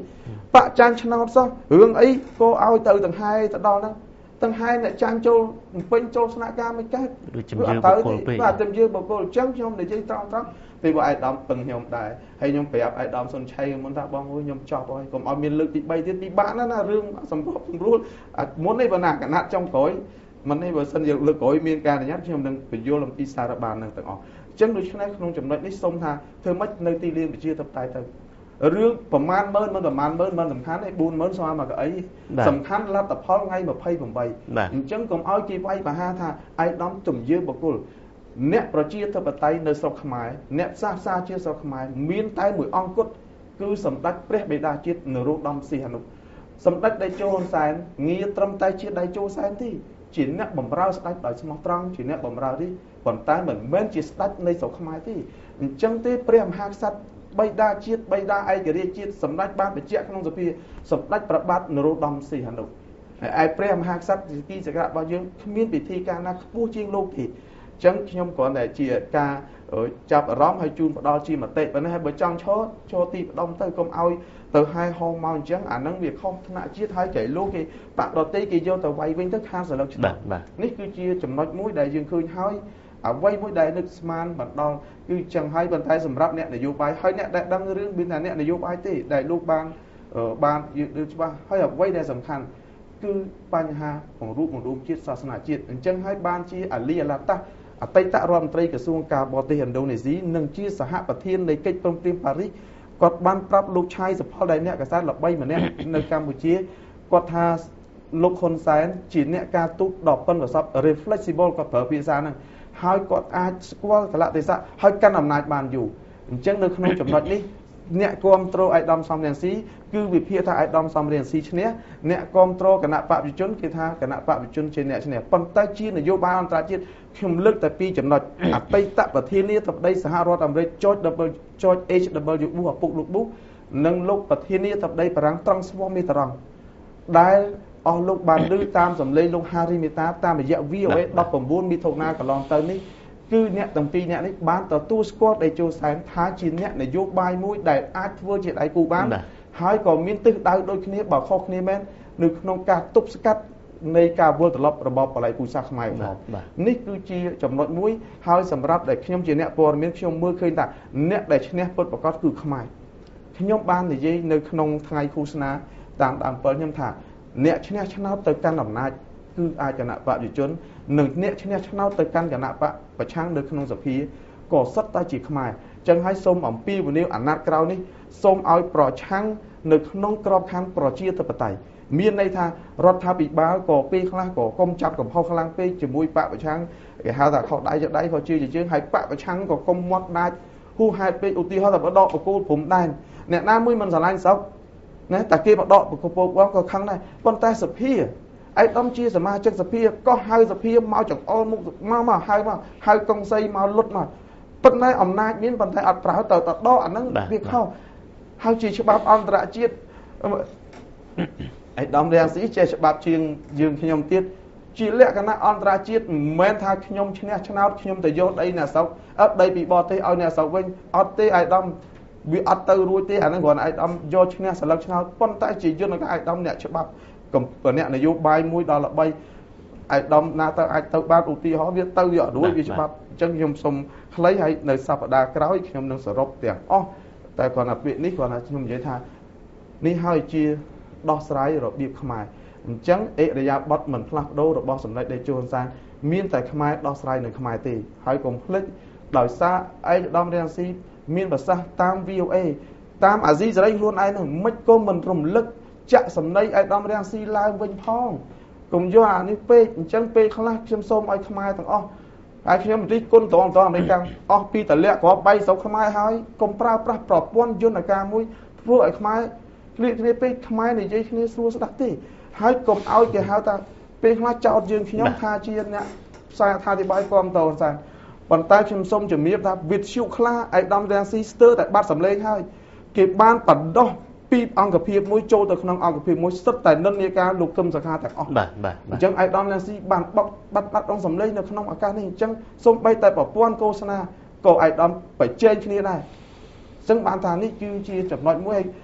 bạ trang cho nó sao hướng ấy cô ao từ tầng hai tầng đó đó tầng hai lại trang châu bên châu sna ca mấy cái tới thì và tìm dư bộ cô trắng nhom để chơi tao tao vì vậy đom từng nhom đại hay nhom bẹp ai đom son chay muốn ta bong với nhom chọc thôi còn ao miền lực bị bay tiếp bị bạn đó là rương sầm cọp luôn muốn đây vào nạc cả nát trong cối mình đây vào sân dự lực cối miền ca này nhát nhom đừng phải vô làm pizza ra bàn đừng tận ọ chân đôi chân không chậm đợi nít sông tha thưa mất nơi ti liên bị chia tập tài từ rương phẩm man mơn mơn phẩm man mơn mơn tầm khán ấy buôn mơn xoa mà cái ấy tầm khán là tập phó ngay mà phay vòng bày chân còn ao chi vay và ha tha ai đom tụm dư bậc cô nét pro chia tập tay nơi sọc khmai nét xa xa chia sọc khmai miên tay mũi ong cốt cứ sầm đất preh bê đa chiết nửa rô đom xì hà nục sầm đất đây châu hôn sàn nghe trâm tay chiết đây châu sàn thì chỉ nét bầm rau đất đòi smart trăng chỉ nét bầm rau đi còn tay mình men chiết đất nơi sọc khmai thì chân tê preh hạc sắt bay đa chiết bay đa ai cái chiết sầm đất ba bị chẹt không rồi phi sầm đấtประบาดnửa rô đom xì hà nục ai preh hạc sắt thì sẽ gặp bao nhiêu miên bị thi ca na bu chiên lô thì chẳng nhom còn để chỉ ca ở chập róm hay chun đo chi mà tệ vấn hay bởi trong cho cho ti đông tới công ao từ hai hôm mau chẳng ảnh năng việc không nã chiết hai chạy luôn thì bạn đọt tây kỳ vô từ vay vinh tức hai giờ lâu chứ nít cứ chia chấm nói mũi đại dương khơi hơi ở vay mũi đại nước man bạn đo cứ chẳng hai bàn tay sầm ráp nè để vô bài hơi nè đại đăng riêng bên này nè để vô bài thì đại lúc ban ở ban được ba hơi ở vay đại sầm khăn cứ ban haของรูปของรูปchiếtศาสนาchiết chẳng hai ban chia ở lia là ta Tây tạ ròm tây cái xuông cà bò tây hình đâu này dí nâng chia xã hạ bát thiênในកិច្ចព្រមព្រៀងប៉ារីសគាត់បានប្រាប់លោកឆៃសផលដែលអ្នកកសាឡបីម្នាក់នៅកម្ពុជាគាត់ថាលោកហ៊ុនសែនជាអ្នកការទូតដល់ប៉ុនប្រសព reflexible គាត់ប្រើភាសាហ្នឹងហើយគាត់អាចស្គាល់កលៈទេសៈហើយកាន់អំណាចបានយូរអញ្ចឹងនៅក្នុងចំណុចនេះអ្នកគ្រប់គ្រងអាយដាមសំរៀងស៊ីគឺវិភាគថាអាយដាមសំរៀងស៊ីឈ្នះអ្នកគ្រប់គ្រងគណៈបព្វជិជនគេថាគណៈបព្វជិជនជាអ្នកឈ្នះប៉ុន្តែជានយោបាយអន្តរជាតិខ្ញុំលើកតែពីរចំណុចអតីតប្រធានាធិបតីសហរដ្ឋអាមេរិក George W George H W Bush ឪពុកលោក Bush និងលោកប្រធានាធិបតីបារាំងត្រង់ស្វមមេតារ៉ង់ដែលអស់លោកបានលើតាមសម្លេងលោក Harry Meta តាមរយៈ V O A ដប់៩មិថុនាកន្លងទៅនេះគឺអ្នកទាំងពីរអ្នកនេះបានទទួលស្គាល់ដែលចូលសែនថាជាអ្នកនយោបាយមួយដែលអាចធ្វើជាដៃគូបានហើយក៏មានទិសដៅដូចគ្នាបើខុសគ្នាមែននៅក្នុងការទប់ស្កាត់នៃការវិលត្រឡប់របបបល្ល័យពូជសាសន៍ខ្មែរផងនេះគឺជាចំណុចមួយហើយសម្រាប់ដែលខ្ញុំជាអ្នកព័ត៌មានខ្ញុំមើលឃើញថាអ្នកដែលឈ្នះពិតប្រាកដគឺខ្មែរខ្ញុំបាននិយាយនៅក្នុងថ្ងៃឃោសនាតាមដើមពិលខ្ញុំថាអ្នកឈ្នះឆ្នោតទៅកាន់អំណាចគឺអាចគណៈបព្វជិជននិងអ្នកឈ្នះឆ្នោតទៅកាន់គណៈបកប្រឆាំងនៅក្នុងសភាក៏សុទ្ធតែជាខ្មែរចឹងហើយសូមអំពាវនាវអាណត្តិក្រោយនេះសូមឲ្យប្រឆាំងនៅក្នុងក្របខ័ណ្ឌប្រជាធិបតេយ្យមានន័យថារដ្ឋាភិបាលក៏ពេលខ្លះក៏កុំចាប់កំហុសខ្លាំងពេកជាមួយបកប្រឆាំងគេហៅថាខុសដៃចដៃខុសជើងជើងហើយបកប្រឆាំងក៏កុំមាត់ដាច់ហួសហេតុពេកឧទាហរណ៍ថាបដកបកគោលព្រំដែនអ្នកណាមួយមិនស្រឡាញ់ស្រុកណាតែគេបដកបកគោលបងក៏ខឹងដែរប៉ុន្តែសភាឯកឧត្តមជាសមាជិកសភាក៏ហៅសភាមកចង្អុលមុខមកមកហៅមកហៅកុងសីមកលុតមកប៉ុន្តែអំណាចមានប៉ុន្តែអត់ប្រើទៅតដកអាហ្នឹងវាខុសហើយជាច្បាប់អន្តរជាតិឯកឧត្តមរាំងស៊ីជាច្បាប់ជាងយើងខ្ញុំទៀតជាលក្ខណៈអន្តរជាតិមិនមែនថាខ្ញុំឈ្នះឆ្នោតខ្ញុំទៅយកដីអ្នកស្រុកអត់ដីពីបរទេសឲ្យអ្នកស្រុកវិញអត់ទេឯកឧត្តមវាអត់ទៅរួចទេអាហ្នឹងគ្រាន់ឯកឧត្តមយកឈ្នះសិលឹកឆ្នោតប៉ុន្តែជាយន្តការឯកឧត្តមអ្នកច្បាប់កំអ្នកនយោបាយមួយដល់ល្បីឯកឧត្តមណាទៅអាចទៅបានឧទាហរណ៍វាទៅយករួចវាច្បាប់អញ្ចឹងខ្ញុំសូមខ្លីហើយនៅសប្តាហ៍ក្រោយខ្ញុំនឹងសរុបទាំងអស់តែគ្រាន់តែពាក្យនេះគ្រាន់តែខ្ញុំនិយាយថានេះហើយជាដោះស្រាយរបៀបខ្មែរអញ្ចឹងអិរិយាបថមិនផ្លាស់ប្ដូររបស់សម្ដេចតេជោហ៊ុនសែនមានតែខ្មែរដោះស្រាយនៅខ្មែរទេហើយកុំភ្លេចដោយសារឯកឧត្តមរាំងស៊ីមានប្រសាសន៍តាម V O A តាមអាស៊ីសេរីខ្លួនឯងនឹងមិនក៏មិនរំលឹកចាក់សម្ដីឯកឧត្តមរាំងស៊ីឡើងវិញផងកុំយកអានេះពេកអញ្ចឹងពេលខ្លះខ្ញុំសូមឲ្យខ្មែរទាំងអស់ហើយខ្ញុំមិនទីគុណតងតងអាមេរិកអស់ពីតលាក់គ្រាប់បីស្រុកខ្មែរហើយកុំប្រើប្រាស់ប្រព័ន្ធយន្តការមួយធ្វើឲ្យខ្មែរគ្លៀកគ្នាពេកខ្មែរនិយាយគ្នាស្រួលស្ដាប់ទេហើយកុំឲ្យគេហៅថាពេលខ្លះចោទយើងខ្ញុំថាជាអ្នកផ្សាយអត្ថាធិប្បាយគាំទ្រសែនប៉ុន្តែខ្ញុំសូមជំរាបថាវិទ្យុខ្លះឯកឧត្តមរាំងស៊ីស្ទើរតែបាត់សម្លេងហើយគេបានបដោះពីអង្គភាពមួយចូលទៅក្នុងអង្គភាពមួយសិតតែនិន្នាការលោកកឹមសុខាទាំងអស់បាទបាទអញ្ចឹងឯកឧត្តមរាំងស៊ីបានបោកបាត់បាត់ដងសម្លេងនៅក្នុងឱកាសនេះអញ្ចឹងសូម្បីតែប្រព័ន្ធឃោសនាក៏ឯកឧត្តមបញ្ចេញគ្នាដែរអញ្ចឹងបានថានេះគឺជាចំណុចមួយ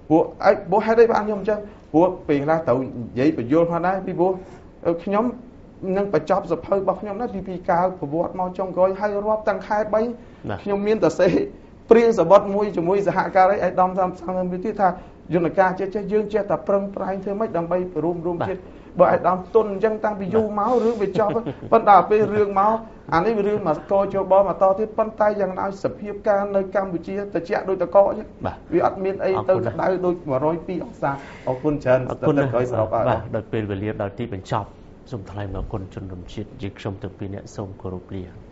ពួកអីបោះហេតុអីបានខ្ញុំអញ្ចឹងព្រោះពេលខ្លះត្រូវនិយាយបញ្យល់ផងដែរពីព្រោះខ្ញុំនឹងបញ្ចប់សភៅរបស់ខ្ញុំណាពីពីកាលប្រវត្តិមកចុងក្រោយហើយរាប់តាំងខែបីខ្ញុំមានតែសេព្រៀងសបុតមួយជាមួយសហការីឯកឧត្តមសំសាងមានទៀតថាយន្តការចេះចេះយើងចេះតែប្រឹងប្រែងធ្វើម៉េចដើម្បីរួមរួមជាតិបើឯកឧត្តមទុនអញ្ចឹងតាំងពីយូរមករឿងវាចប់ប៉ុន្តែពេលរឿងមកអានេះវារឿងមកកជបមកតទៀតប៉ុន្តែយ៉ាងណាសភាពការនៅកម្ពុជាតិចដូចតកអញ្ចឹងវាអត់មានអីទៅក្តៅដូចmột không haiអង្សាអរគុណច្រើនស្ទើរក្រោយសរុបបាទដល់ពេលវេលាដល់ទីបញ្ចប់សូមថ្លែងអំណរគុណជនរួមជាតិជាខ្ញុំទាំងពីរអ្នកសូមគោរពលា